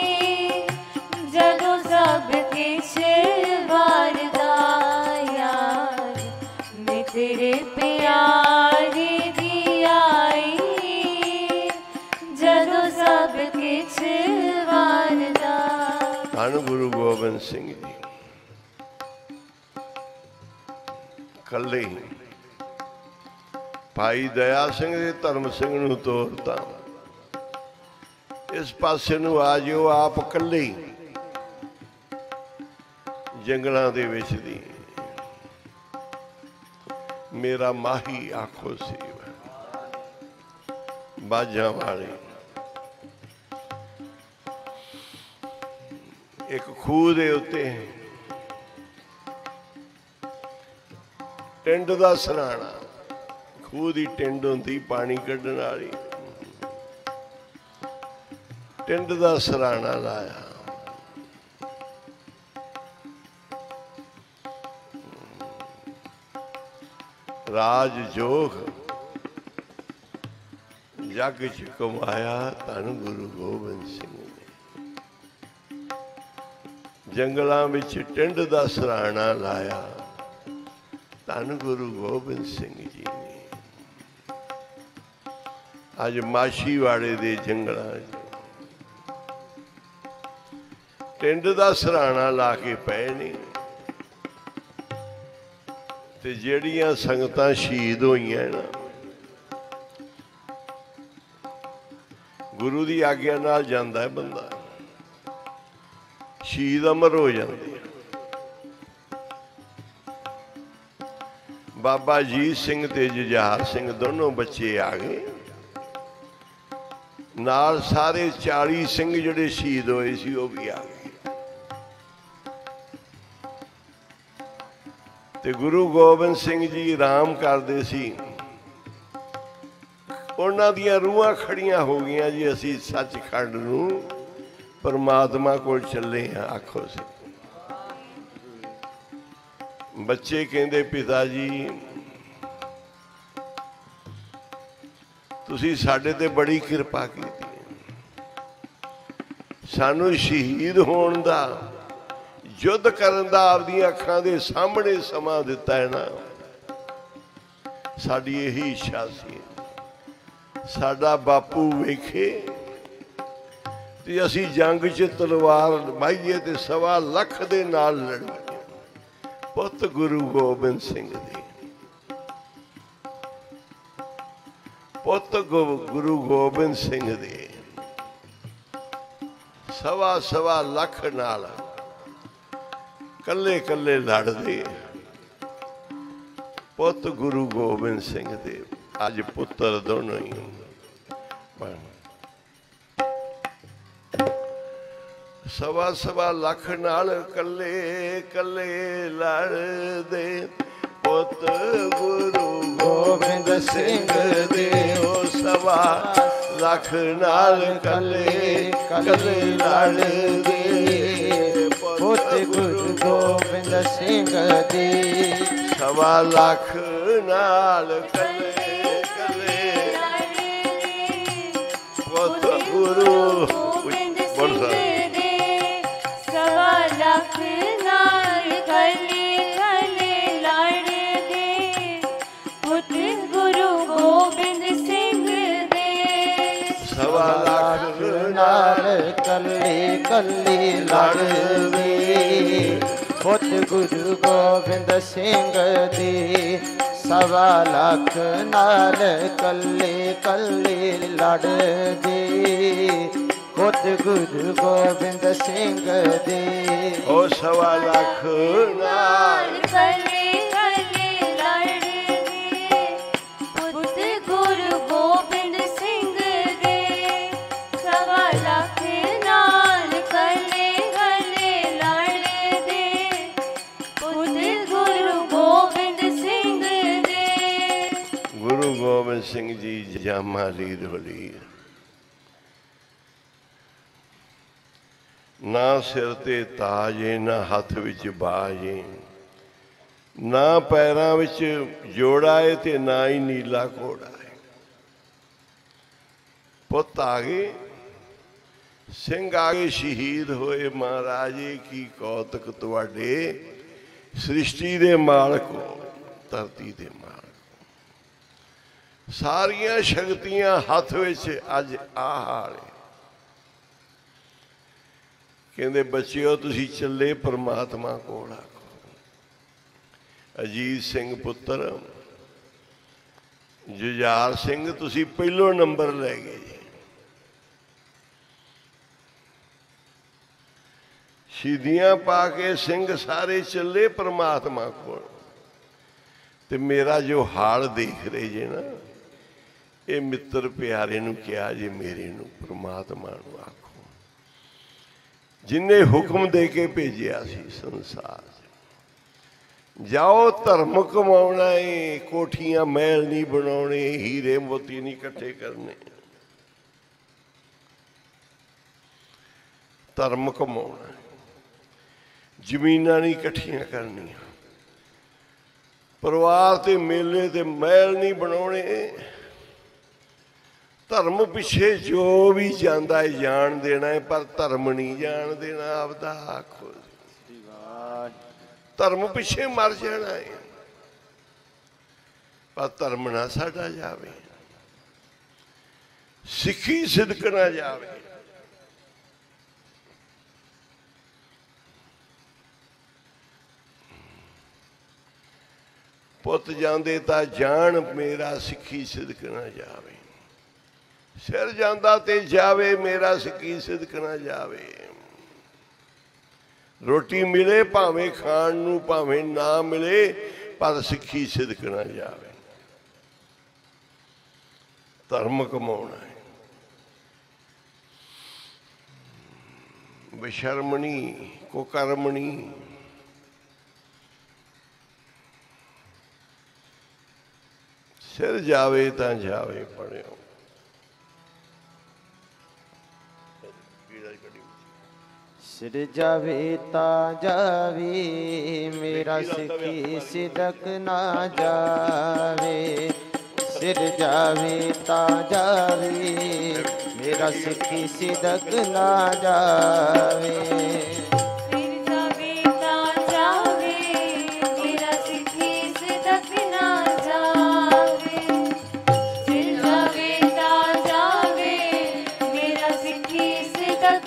जदों सब किछ वारदा। याद मित्र प्यारे दी आई, जदों सब किछ वारदा। धन गुरु गोबिंद सिंह जी कल्ले ही भाई दया सिंह ते धर्म सिंह नूं तोरता। इस पासे नूं आ जिओ आप कल्ले ही जंगलां दे विच दी। मेरा माही आखो सी बाजां वाले एक खूह दे उत्ते टिंड दा सराणा, खूह दी टिंड हुंदी पानी कड्ढण वाली, टिंड दा सराणा लाया। राज जोग जग च कमाया धन गुरु गोबिंद सिंह ने। जंगलों में टिंड दा सराणा लाया धन गुरु गोबिंद सिंह जी ने। अज माछीवाड़े दे जंगलों टिंड दा सराणा ला के पे ने ते जेड़ियां संगतां शहीद होईयां ना गुरु की आग्या नाल जांदा है बंदा, शहीद अमर हो जाते। बाबा अजीत सिंह ते जुझार सिंह दोनों बच्चे आ गए, नाल सारे चाली सिंह जिहड़े शहीद होए सी वो भी आ गए। ते गुरु गोबिंद सिंह जी आराम करते सी, उन्हां दियां रूहां खड़ियां हो गईयां जी असी सचखंड नूं परमात्मा कोल चले हैं। आखो सी बच्चे कहंदे पिता जी तुसी साडे ते बड़ी किरपा की, सानू शहीद होने दा युद्ध करन दा आपदियां अखां दे सामने समा दिता है ना। साडी यही इच्छा सी साडा बापू वेखे ਤੇ ਅਸੀਂ ਜੰਗ 'ਚ ਤਲਵਾਰ ਮਾਈਏ ਤੇ ਸਵਾ ਲੱਖ ਦੇ ਨਾਲ ਲੜੀਏ। ਪੁੱਤ ਗੁਰੂ ਗੋਬਿੰਦ ਸਿੰਘ ਦੀ, ਪੁੱਤ ਗੁਰੂ ਗੋਬਿੰਦ ਸਿੰਘ ਦੀ ਸਵਾ ਸਵਾ ਲੱਖ ਨਾਲ ਕੱਲੇ ਕੱਲੇ ਲੜਦੇ। ਪੁੱਤ ਗੁਰੂ ਗੋਬਿੰਦ ਸਿੰਘ ਦੇ ਅੱਜ ਪੁੱਤਰ ਦੋਨੋਂ ਹੀ ਸਵਾ ਸਵਾ ਲੱਖ ਨਾਲ ਕੱਲੇ ਕੱਲੇ ਲੜਦੇ। ਪੁੱਤ ਗੁਰੂ ਗੋਬਿੰਦ ਸਿੰਘ ਦੇ ਉਹ ਸਵਾ ਲੱਖ ਨਾਲ ਕੱਲੇ ਕੱਲੇ ਲੜਦੇ। ਪੁੱਤ ਗੁਰੂ ਗੋਬਿੰਦ ਸਿੰਘ ਦੇ ਸਵਾ ਲੱਖ ਨਾਲ ਕੱਲੇ ਕੱਲੇ ਪੁੱਤ ਗੁਰੂ ਗੋਬਿੰਦ ਸਿੰਘ ਦੇ ਸਵਾ ਲੱਖ ਨਾਲ ਕੱਲੇ ਕੱਲੇ ਲੜਦੇ। ਪੁੱਤ ਗੁਰੂ ਗੋਬਿੰਦ ਸਿੰਘ ਦੇ ਸਵਾ ਲੱਖ ਨਾਲ ਕੱਲੇ ਕੱਲੇ ਲੜਦੇ। ਪੁੱਤ ਗੁਰੂ ਗੋਬਿੰਦ ਸਿੰਘ ਦੇ ਸਵਾ ਲੱਖ ਨਾਲ ਕੱਲੇ ਕੱਲੇ ਲੜਦੇ। ਪੁੱਤ ਗੁਰੂ ਗੋਬਿੰਦ ਸਿੰਘ ਦੇ ਉਹ ਸਵਾ ਲੱਖ ਨਾਲ ਕੱਲੇ ਕੱਲੇ ਲੜਦੇ। ਪੁੱਤ ਗੁਰੂ ਗੋਬਿੰਦ ਸਿੰਘ ਦੇ ਸਵਾ ਲੱਖ ਨਾਲ ਕੱਲੇ ਕੱਲੇ ਲੜਦੇ। ਪੁੱਤ ਗੁਰੂ ਗੋਬਿੰਦ ਸਿੰਘ ਦੇ ਗੁਰੂ ਗੋਬਿੰਦ ਸਿੰਘ ਜੀ ਜਾਮਾ ਲੀਰ ਹੋਲੀ। ਨਾ ਸਿਰ ਤੇ ਤਾਜ ਏ, ਨਾ ਹੱਥ ਵਿੱਚ ਬਾਜ ਏ, ਨਾ ਪੈਰਾਂ ਵਿੱਚ ਜੋੜਾ ਏ ਤੇ ਨਾ ਹੀ ਨੀਲਾ ਘੋੜਾ ਏ। ਪੁੱਤ ਆ ਗਏ, ਸਿੰਘ ਆ ਗਏ, ਸ਼ਹੀਦ ਹੋਏ। ਮਹਾਰਾਜੇ ਕੀ ਕੌਤਕ ਤੁਹਾਡੇ, ਸ੍ਰਿਸ਼ਟੀ ਦੇ ਮਾਲਕੋ, ਧਰਤੀ ਦੇ ਮਾਲਕ। ਸਾਰੀਆਂ ਸ਼ਕਤੀਆਂ ਹੱਥ ਵਿੱਚ ਅੱਜ ਆ ਹਾਲ ਏ। ਕਹਿੰਦੇ ਬੱਚਿਓ ਤੁਸੀਂ ਚੱਲੇ ਪਰਮਾਤਮਾ ਕੋਲ। ਆਖੋ ਅਜੀਤ ਸਿੰਘ ਪੁੱਤਰ ਜੁਝਾਰ ਸਿੰਘ ਤੁਸੀਂ ਪਹਿਲੋ ਨੰਬਰ ਲੈ ਗਏ ਜੀ। ਸ਼ਹੀਦੀਆਂ ਪਾ ਕੇ ਸਿੰਘ ਸਾਰੇ ਚੱਲੇ ਪਰਮਾਤਮਾ ਕੋਲ। ਤੇ ਮੇਰਾ ਜੋ ਹਾਲ ਦੇਖ ਰਹੇ ਜੇ ਨਾ, ਇਹ ਮਿੱਤਰ ਪਿਆਰੇ ਨੂੰ ਕਿਹਾ ਜੇ ਮੇਰੇ ਨੂੰ ਪਰਮਾਤਮਾ ਨੂੰ ਆਖੋ, ਜਿਨੇ ਹੁਕਮ ਦੇ ਕੇ ਭੇਜਿਆ ਸੀ ਸੰਸਾਰ। ਜਾਓ ਧਰਮ ਕਮਾਉਣਾ ਏ, ਕੋਠੀਆਂ ਮਹਿਲ ਨਹੀਂ ਬਣਾਉਣੇ, ਹੀਰੇ ਮੋਤੀ ਨਹੀਂ ਇਕੱਠੇ ਕਰਨੇ, ਧਰਮ ਕਮਾਉਣਾ। ਜ਼ਮੀਨਾਂ ਨਹੀਂ ਇਕੱਠੀਆਂ ਕਰਨੀਆਂ, ਪਰਿਵਾਰ ਤੇ ਮੇਲੇ ਤੇ ਮਹਿਲ ਨਹੀਂ ਬਣਾਉਣੇ। ਧਰਮ ਪਿੱਛੇ ਜੋ ਵੀ ਜਾਂਦਾ ਹੈ ਜਾਣ ਦੇਣਾ ਹੈ, ਪਰ ਧਰਮ ਨਹੀਂ ਜਾਣ ਦੇਣਾ ਆਪਦਾ। ਆਖੋ ਧਰਮ ਪਿੱਛੇ ਮਰ ਜਾਣਾ ਹੈ, ਪਰ ਧਰਮ ਨਾ ਸਾਡਾ ਜਾਵੇ, ਸਿੱਖੀ ਸਿਦਕ ਨਾ ਜਾਵੇ। ਪੁੱਤ ਜਾਂਦੇ ਤਾਂ ਜਾਣ, ਮੇਰਾ ਸਿੱਖੀ ਸਿਦਕ ਨਾ ਜਾਵੇ। ਸਿਰ ਜਾਂਦਾ ਤੇ ਜਾਵੇ, ਮੇਰਾ ਸਿੱਖੀ ਸਿਦਕ ਨਾ ਜਾਵੇ। ਰੋਟੀ ਮਿਲੇ ਭਾਵੇਂ ਖਾਣ ਨੂੰ, ਭਾਵੇਂ ਨਾ ਮਿਲੇ, ਪਰ ਸਿੱਖੀ ਸਿਦਕ ਨਾ ਜਾਵੇ। ਧਰਮ ਕਮਾਉਣਾ ਹੈ, ਬਸ਼ਰਮਣੀ ਕੋ ਕਰਮਣੀ। ਸਿਰ ਜਾਵੇ ਤਾਂ ਜਾਵੇ ਪੜਿਓ। ਸਿਰ ਜਾਵੇ ਤਾਂ ਜਾਵੇ, ਮੇਰਾ ਸਿੱਖੀ ਸਿਦਕ ਨਾ ਜਾਵੇ। ਸਿਰ ਜਾਵੇ ਤਾਂ ਜਾਵੇ, ਮੇਰਾ ਸਿੱਖੀ ਸਿਦਕ ਨਾ ਜਾਵੇ। ਸਿਰ ਜਾਵੇ ਤਾਂ ਜਾਵੇ, ਮੇਰਾ ਸਿੱਖੀ ਸਿਦਕ ਨਾ ਜਾਵੇ। ਸਿਰ ਜਾਵੇ ਤਾਂ ਜਾਵੇ, ਮੇਰਾ ਸਿੱਖੀ ਸਿਦਕ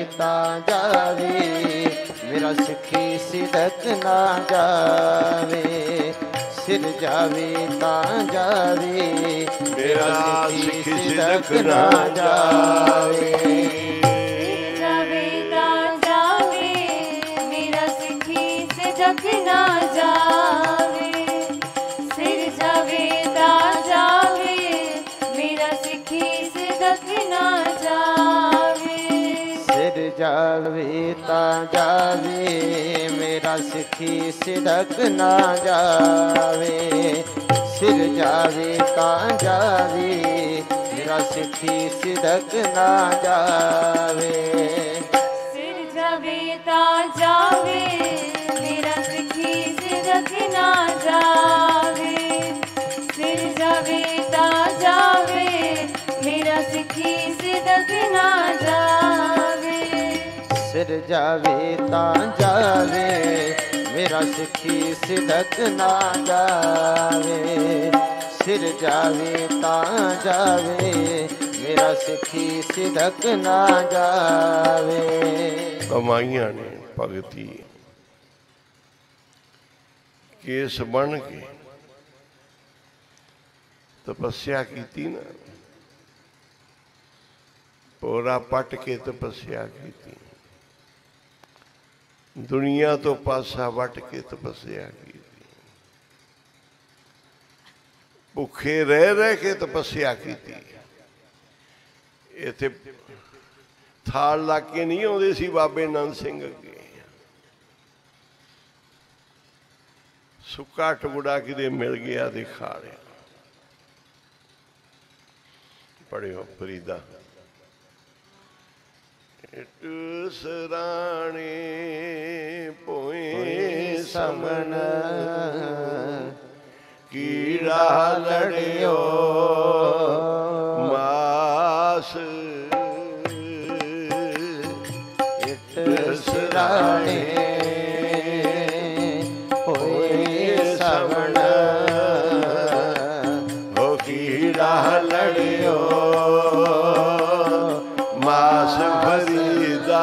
ता जावे मेरा सिखी सिदक ना जावे सिर जावे ता जावे मेरा सिखी सिदक ना जावे जावे ता जावे मेरा सिखी सिदक ना जावे सिर जावे ता जावे मेरा सिखी सिदक ना जावे सिर जावे ता जावे मेरा सिखी सिदक ना जावे सिर जावे ता जावे मेरा सिखी सिदक ना जावे सिर जावे ता जावे मेरा सिखी सिदक ना जावे सिर जावे ता जावे मेरा सिखी सिदक ना जावे सिर जावे ता जावे मेरा सिखी सिदक ना जावे सिर जावे ता जावे मेरा सिखी सिदक ना जावे कमाइयां ने भगती केस बन के तपस्या की ना पोरा पट के तपस्या की दुनिया तो पासा वट के तपस्या की भुखे रह रह के तपस्या की इथे थाल ला के नहीं आते सी बाबे नंद सिंह अगे सुक्का टुकड़ा किते मिल गया तो खा लिया पढ़ियो फरीदा सराणे पोए समन कीड़ा लड़ियो मास सराणे पोए समन हो कीड़ा लड़ियो मास फरीदा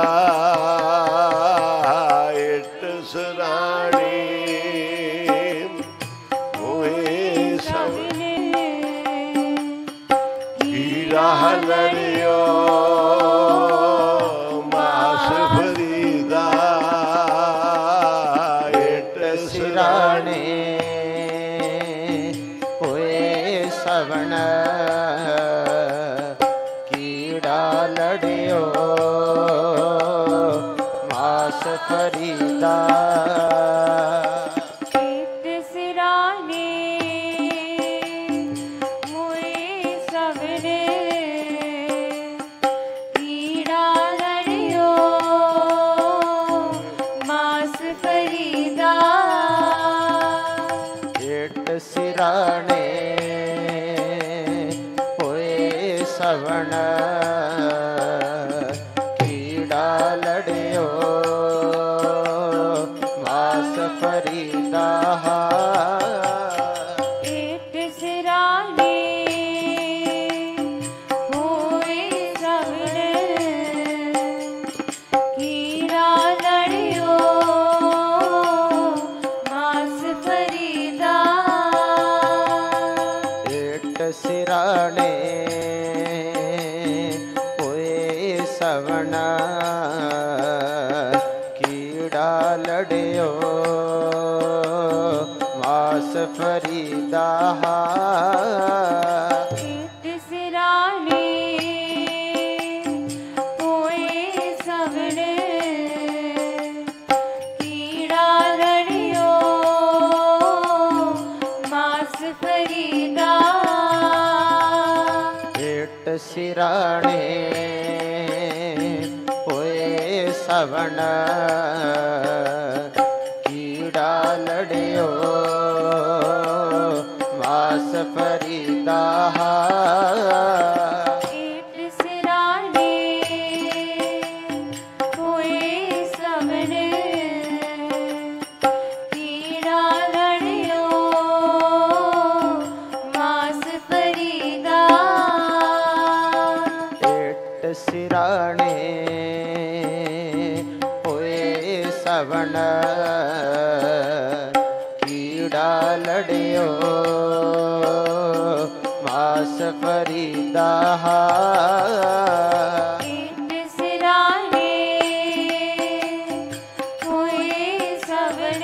इट सराणे होए सबने कीड़ा लड़ियो मास फरीदा इट सिराने होए सवण कीड़ा लड़ियो मास फरीदा कीट सिराने मोए सवरे कीड़ा लड़ियो मास फरीदा एट सिराने होए सवण कीड़ा लड़ियो मास फरीदा कीट सिराने मोए सवरे कीड़ा लड़ियो मास फरीदा एट सिराने होए सवण कीड़ा लड़ियो मास फरीदा कीट सिराने होए सवरे कीड़ा लड़ियो मास फरीदा एट सिराने होए सवण कीड़ा लड़ियो मास फरीदा कीट सिराने होए सवरे कीड़ा लड़ियो मास फरीदा एट सिराने लड़ियो मास फरीदा पेट सिराने हुए सवन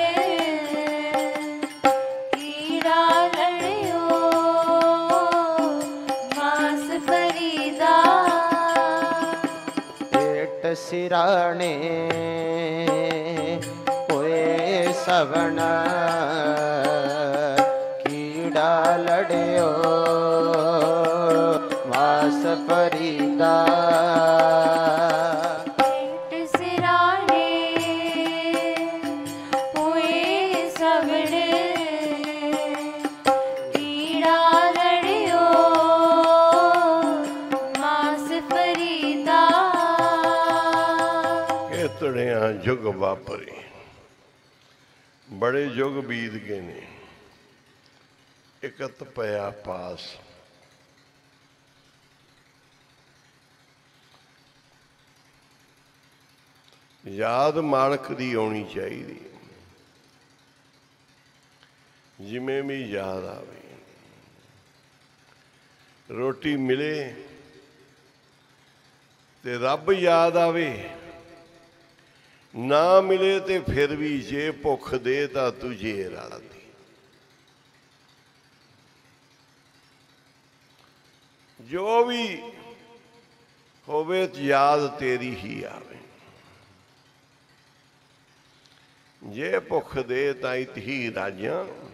कीड़ा लड़ियो मास फरीदा पेट सिराने होए सवण कीड़ा लड़ियो मास फरीदा पेट सिराने हुए सवन कीड़ा लड़ियो मास फरीदा इतने जुग वापरे बड़े जुग बीत गए ने इकत पया पास याद मालक दी आनी चाहिए जिमें भी याद आवे रोटी मिले ते रब याद आवे ना मिले ते फिर भी जे भुख दे ता तुझे राती जो भी होवे याद तेरी ही आवे जे भुख दे ताई ही राजा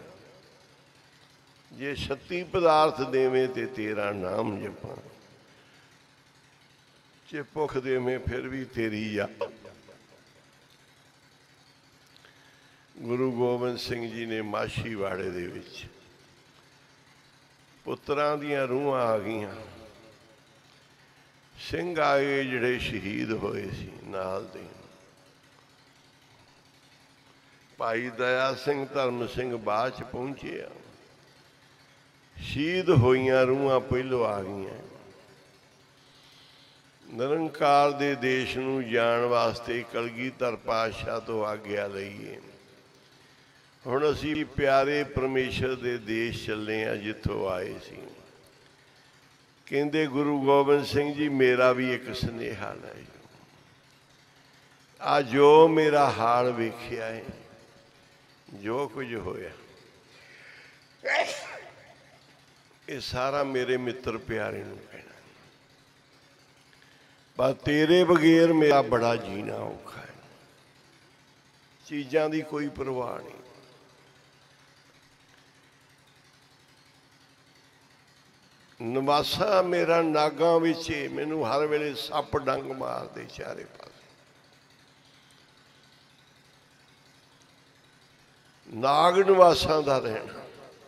जे छत्ती पदार्थ देवे ते तेरा नाम जपा जे भुख देवे फिर भी तेरी याद। गुरु गोबिंद सिंह जी ने माछीवाड़े दे विच पुत्रां दियां रूहां आ गईयां सिंह आ गए जिहड़े शहीद होए सी नाल दे भाई दया सिंह धर्म सिंह बाद च पहुंचे आ शहीद होईयां रूहां पहलों आ गईयां निरंकार दे देश नूं जाण वास्ते कलगीधर पातशाह तो आग्या लईए हुण असीं प्यारे परमेश्वर दे देश चले आ जिथों आए सी कहंदे गुरु गोबिंद सिंह जी मेरा भी एक सुनेहा लै आ जो मेरा हाल वेखिया है जो कुछ होया ये सारा मेरे मित्र प्यारे नूं कहना पर तेरे बगैर मेरा बड़ा जीना औखा है चीज़ां दी कोई परवाह नहीं नवासा मेरा नागा विच मैनू हर वेले सप डंग मारदे चारे पास नाग नवासा दा रहना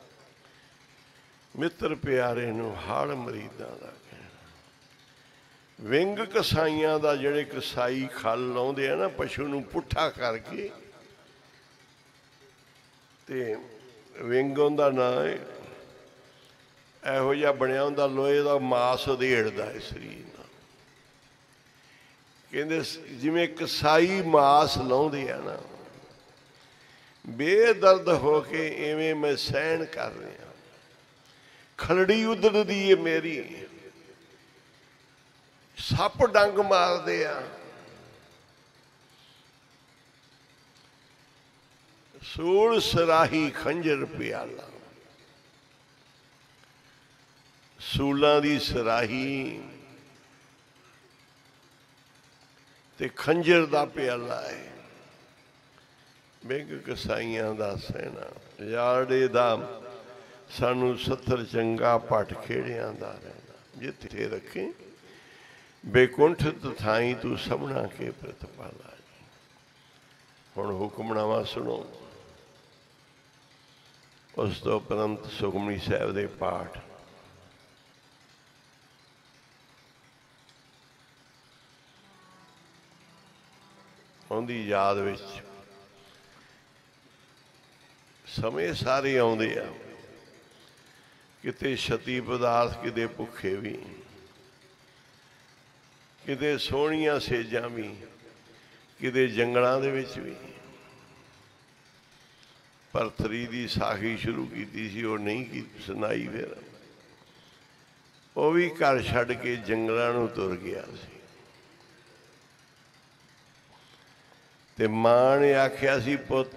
मित्र प्यारे नू हाड़ मरीदां दा कहना विंग कसाइयां दा जिहड़े कसाई खल लाउंदे आ ना पशु नू पुट्ठा करके ते विंग उहदा नां है ਇਹੋ ਜਿਹਾ ਬਣਿਆ ਹੁੰਦਾ ਲੋਹੇ ਦਾ ਮਾਸ ਉਧੇੜਦਾ ਹੈ ਸਰੀਰ ਨਾਲ ਕਹਿੰਦੇ ਜਿਵੇਂ ਕਸਾਈ ਮਾਸ ਲਾਉਂਦੇ ਆ ਨਾ ਬੇਦਰਦ ਹੋ ਕੇ ਐਵੇਂ ਮੈਂ ਸਹਿਣ ਕਰ ਰਿਹਾ ਖਲੜੀ ਉਧੜਦੀ ਏ ਮੇਰੀ ਸੱਪ ਡੰਗ ਮਾਰਦੇ ਆ ਸੂਲ ਸਰਾਹੀ ਖੰਜਰ ਪਿਆਲਾ सूलों की सराही ते खंजर का प्याला है बिग कसाइयां का सहना याड़े दा सानू सत्तर चंगा पट खेड़ियां दा रहना जिथे रखे बेकुंठ तथाई तू सबना के प्रतिपाला हुण हुक्मनामा सुनो उस तो उपरंत सुखमनी साहिब दे पाठ उनकी याद विच समय सारे आउंदे आ किते छती पदार्थ किते भुखे भी किते सोहणियां सेजां भी किते जंगलां दे विच भी भरतरी की साखी शुरू की सी, वो नहीं की सुनाई। फिर वो भी घर छड़ के जंगलों में तुर गया सी। ते मां ने आख्या सी, पुत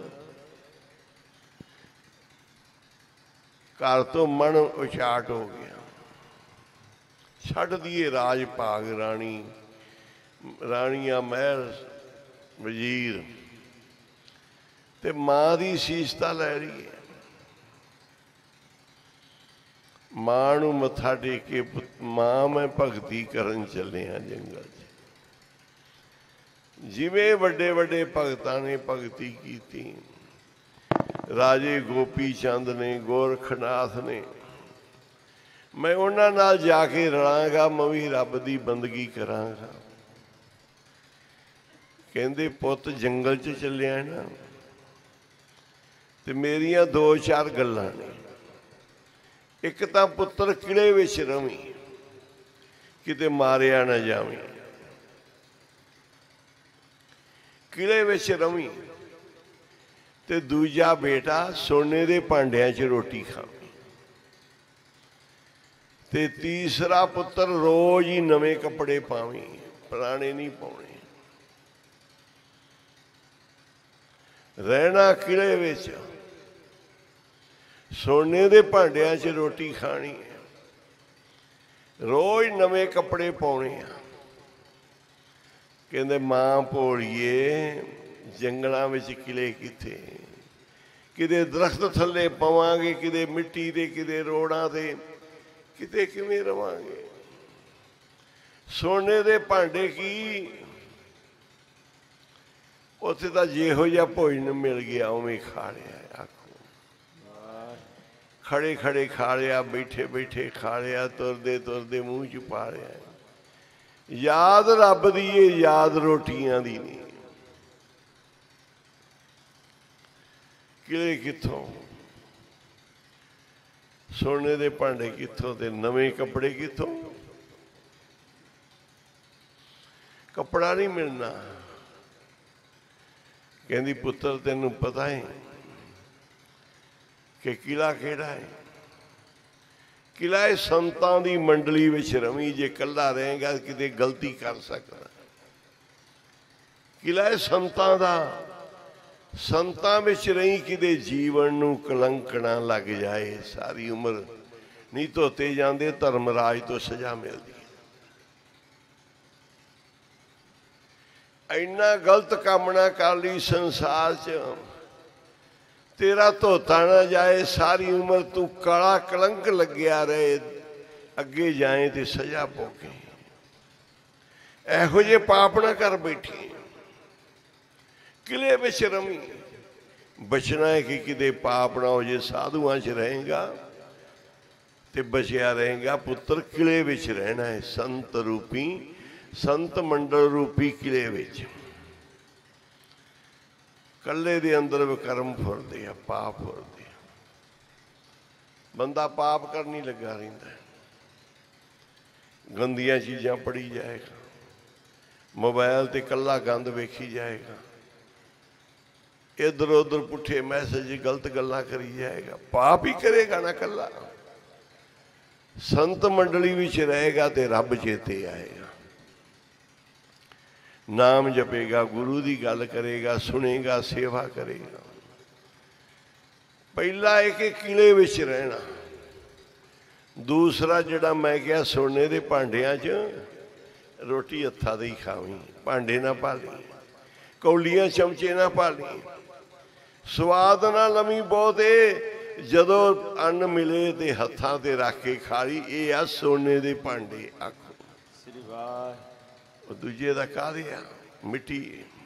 घर तो मन उचाट हो गया, छड़ दिए राज भाग रानी रानियां महल वजीर, ते मां की सीसता लै रही है। मां नूं मत्था टेक के, मां मैं भगती करन चले हाँ जंगल च। जिवें वड्डे वड्डे भगतां ने भगती की, राजे गोपी चंद ने, गोरखनाथ ने, मैं उन्हां नाल जाके रलांगा, मैं भी रब दी बंदगी करांगा। कहंदे पुत जंगल च चलिया ना, ते मेरियां दो चार गल्लां ने। एक तां पुत्तर किले विच रवी, किते मारिया ना जावीं, किले विच रवी। ते दूजा बेटा सोने दे भांडियां च रोटी खावी। ते तीसरा पुत्तर रोज ही नवे कपड़े पावी, पुराने नहीं पाने। रहना किले विच, सोने दे भांडियां च रोटी खानी है, रोज नवे कपड़े पाने। कहंदे मां भोलिए जंगलों में किले किथे, किते दरख्त थले पवांगे, किते मिट्टी दे, किते रोड़ां ते, किते किवें रवांगे। सोने दे भांडे की, उत्थे तां जिहो जिहा भोजन मिल गया उवें खा लिया। आखो खड़े खड़े खा लिया, बैठे बैठे खा लिया, तुरदे तुरदे मूँह च पा लिया। याद रब दी है, याद रोटियां दी नहीं। किले कित्थों, सोने दे भांडे कित्थों, ते नवे कपड़े कित्थों। कपड़ा नहीं मिलना। कहंदी पुत्र तेनू पता है कि किला केड़ा है? किला है संतां दी मंडली विच रवी, जे कल्ला रहेगा किते गलती कर सकदा। किला है संतां दा, संतां विच रही किते जीवन नूं कलंक ना लग जाए, सारी उम्र नहीं धोते जांदे, धर्मराज तो सजा मिलदी। इन्ना गलत काम ना कर ली संसार च, तेरा धोता ना जाए, सारी उम्र तू काला कलंक लग्या रहे, अगे जाए तो सजा भोगे। एहो जे पाप ना कर बैठी। किले विच रवी, बचना है कि किते पाप ना हो जे, साधुआं च रहेगा ते बचिया रहेगा। पुत्र किले विच रहना है, संत रूपी, संत मंडल रूपी किले विच। कल्ले दे अंदर विकर्म फुरदे आ, पाप फुरदे आ। बंदा पाप करनी लगा रहिंदा है, गंदियां चीज़ां पढ़ी जाएगा, मोबाइल ते कल्ला गंद वेखी जाएगा, इधर उधर पुठे मैसेज गलत गल्लां करी जाएगा, पाप ही करेगा ना कल्ला। संत मंडली विच रहेगा ते रब चेते आएगा, नाम जपेगा, गुरु की गल करेगा, सुनेगा, सेवा करेगा। पहला एक किले विच रहना, दूसरा जिहड़ा मैं क्या सोने दे भांडियां च रोटी हत्था दी खावी, भांडे ना भाली, कौलियां चमचे ना भाली, स्वाद ना लवी बहुत है, जदों अन्न मिले ते हत्थां ते रख के खा ली। ये आ सोने दे भांडे। आखो श्री वाह। दूजे का काहदे आ, मिट्टी।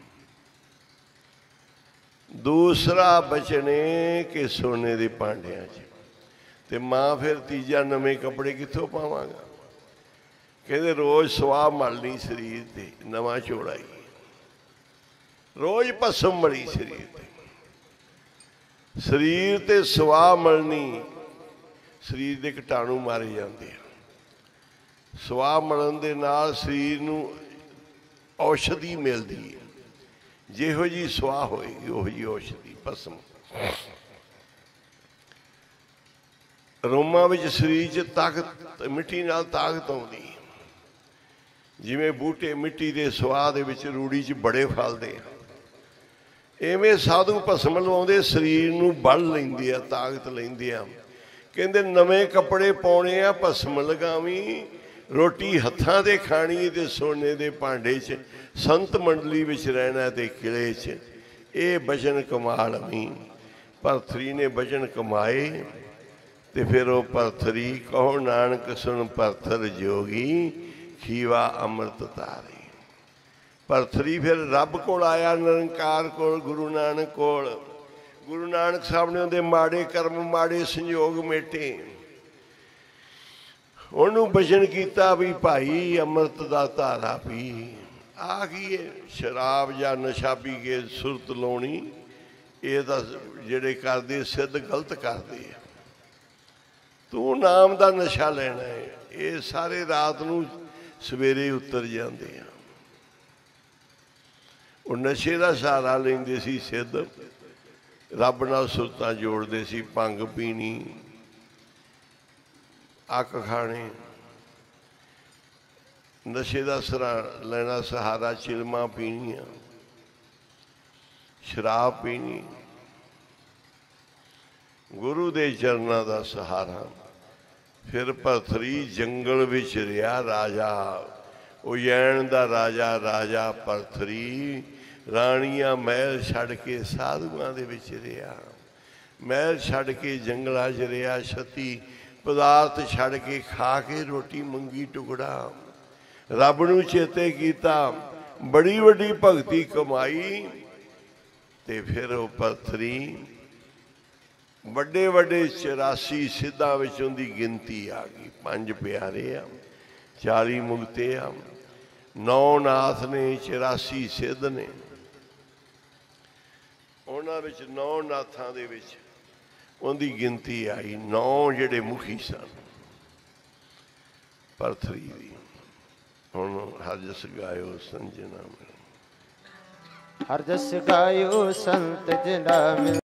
दूसरा बचने के सोने दे भांडियां च, ते मां फिर तीजा नवे कपड़े कित्थों पावांगा। कहते रोज सुआह मलनी शरीर ते, नवा चोड़ाई, रोज भस्म मली शरीर ते, शरीर ते सुआह मलनी, शरीर दे कीटाणु मारे जाते हैं। सुआह मलन दे नाल शरीर नूं औषधि मिलती है, जिहो जी सुआह होएगी उहो जी औषधि भस्म। ਰੋਮਾਂ ਵਿੱਚ ਸਰੀਰ 'ਚ ਤਾਕਤ, ਮਿੱਟੀ ਨਾਲ ਤਾਕਤ ਆਉਂਦੀ। ਜਿਵੇਂ ਬੂਟੇ ਮਿੱਟੀ ਦੇ ਸੁਆਹ ਦੇ ਵਿੱਚ ਰੂੜੀ 'ਚ ਬੜੇ ਫਲਦੇ ਆ, ਐਵੇਂ ਸਾਧੂ ਭਸਮ ਲਵਾਉਂਦੇ ਸਰੀਰ ਨੂੰ ਬਲ ਲੈਂਦੇ ਆ, ਤਾਕਤ ਲੈਂਦੇ ਆ। ਕਹਿੰਦੇ ਨਵੇਂ ਕੱਪੜੇ ਪਾਉਣੇ ਆ, ਭਸਮ ਲਗਾਵੀਂ, ਰੋਟੀ ਹੱਥਾਂ ਤੇ ਖਾਣੀ ਤੇ ਸੋਨੇ ਦੇ ਭਾਂਡੇ 'ਚ, ਸੰਤ ਮੰਡਲੀ ਵਿੱਚ ਰਹਿਣਾ ਤੇ ਕਿਲੇ 'ਚ। ਇਹ ਬਚਨ ਕਮਾ ਲਵੀਂ। ਭਰਥਰੀ ਨੇ ਬਚਨ ਕਮਾਏ ਤੇ ਫਿਰ ਉਹ ਭਰਥਰੀ, ਕਹੋ ਨਾਨਕ ਸੁਣ ਭਰਥਰ ਜੋਗੀ, ਖੀਵਾ ਅੰਮ੍ਰਿਤ ਤਾਰੇ। ਭਰਥਰੀ ਫਿਰ ਰੱਬ ਕੋਲ ਆਇਆ, ਨਿਰੰਕਾਰ ਕੋਲ, ਗੁਰੂ ਨਾਨਕ ਕੋਲ। ਗੁਰੂ ਨਾਨਕ ਸਾਹਿਬ ਨੇ ਉਹਦੇ ਮਾੜੇ ਕਰਮ, ਮਾੜੇ ਸੰਯੋਗ ਮੇਟੇ। ਉਹਨੂੰ ਬਚਨ ਕੀਤਾ ਵੀ ਭਾਈ ਅੰਮ੍ਰਿਤ ਦਾ ਧਾਰਾ ਪੀ। ਆ ਕੀ ਹੈ? ਸ਼ਰਾਬ ਜਾਂ ਨਸ਼ਾ ਪੀ ਕੇ ਸੁਰਤ ਲਾਉਣੀ, ਇਹ ਤਾਂ ਜਿਹੜੇ ਕਰਦੇ ਸਿੱਧ ਗਲਤ ਕਰਦੇ ਆ। ਤੂੰ ਨਾਮ ਦਾ ਨਸ਼ਾ ਲੈਣਾ ਹੈ। ਇਹ ਸਾਰੇ ਰਾਤ ਨੂੰ ਸਵੇਰੇ ਉਤਰ ਜਾਂਦੇ ਆ। ਉਹ ਨਸ਼ੇ ਦਾ ਸਹਾਰਾ ਲੈਂਦੇ ਸੀ ਸਿੱਧ, ਰੱਬ ਨਾਲ ਸੁਰਤਾਂ ਜੋੜਦੇ ਸੀ। ਭੰਗ ਪੀਣੀ, ਅੱਕ ਖਾਣੇ, ਨਸ਼ੇ ਦਾ ਸਰਾ ਲੈਣਾ ਸਹਾਰਾ, ਚਿਲਮਾਂ ਪੀਣੀਆਂ, ਸ਼ਰਾਬ ਪੀਣੀ, ਗੁਰੂ ਦੇ ਚਰਨਾਂ ਦਾ ਸਹਾਰਾ। ਫਿਰ ਭਰਥਰੀ ਜੰਗਲ ਵਿੱਚ ਰਿਹਾ ਰਾਜਾ, ਉਜੈਨ ਦਾ ਰਾਜਾ। ਰਾਜਾ ਭਰਥਰੀ ਰਾਣੀਆਂ ਮਹਿਲ ਛੱਡ ਕੇ ਸਾਧੂਆਂ ਦੇ ਵਿੱਚ ਰਿਹਾ, ਮਹਿਲ ਛੱਡ ਕੇ ਜੰਗਲਾਂ 'ਚ ਰਿਹਾ। ਛੱਤੀ ਪਦਾਰਥ ਛੱਡ ਕੇ ਖਾ ਕੇ ਰੋਟੀ ਮੰਗੀ ਟੁਕੜਾ, ਰੱਬ ਨੂੰ ਚੇਤੇ ਕੀਤਾ, ਬੜੀ ਵੱਡੀ ਭਗਤੀ ਕਮਾਈ। ਤੇ ਫਿਰ ਉਹ ਭਰਥਰੀ ਵੱਡੇ ਵੱਡੇ ਚੁਰਾਸੀ ਸਿੱਧਾਂ ਵਿੱਚ ਉਹਦੀ ਗਿਣਤੀ ਆ ਗਈ। ਪੰਜ ਪਿਆਰੇ ਆ, ਚਾਲੀ ਮੁਕਤੇ ਆ, ਨੌ ਨਾਥ ਨੇ, ਚੁਰਾਸੀ ਸਿੱਧ ਨੇ। ਉਹਨਾਂ ਵਿੱਚ ਨੌ ਨਾਥਾਂ ਦੇ ਵਿੱਚ ਉਹਦੀ ਗਿਣਤੀ ਆਈ, ਨੌ ਜਿਹੜੇ ਮੁਖੀ ਸਨ ਭਰਥਰੀ ਦੀ। ਹੁਣ ਹਰ ਜਸ ਗਾਇਓ ਸੰਜਨਾ ਮਿਲ, ਹਰ ਜਸ ਗਾਇਓ ਸੰਤ ਜਨਾ ਮਿਲ,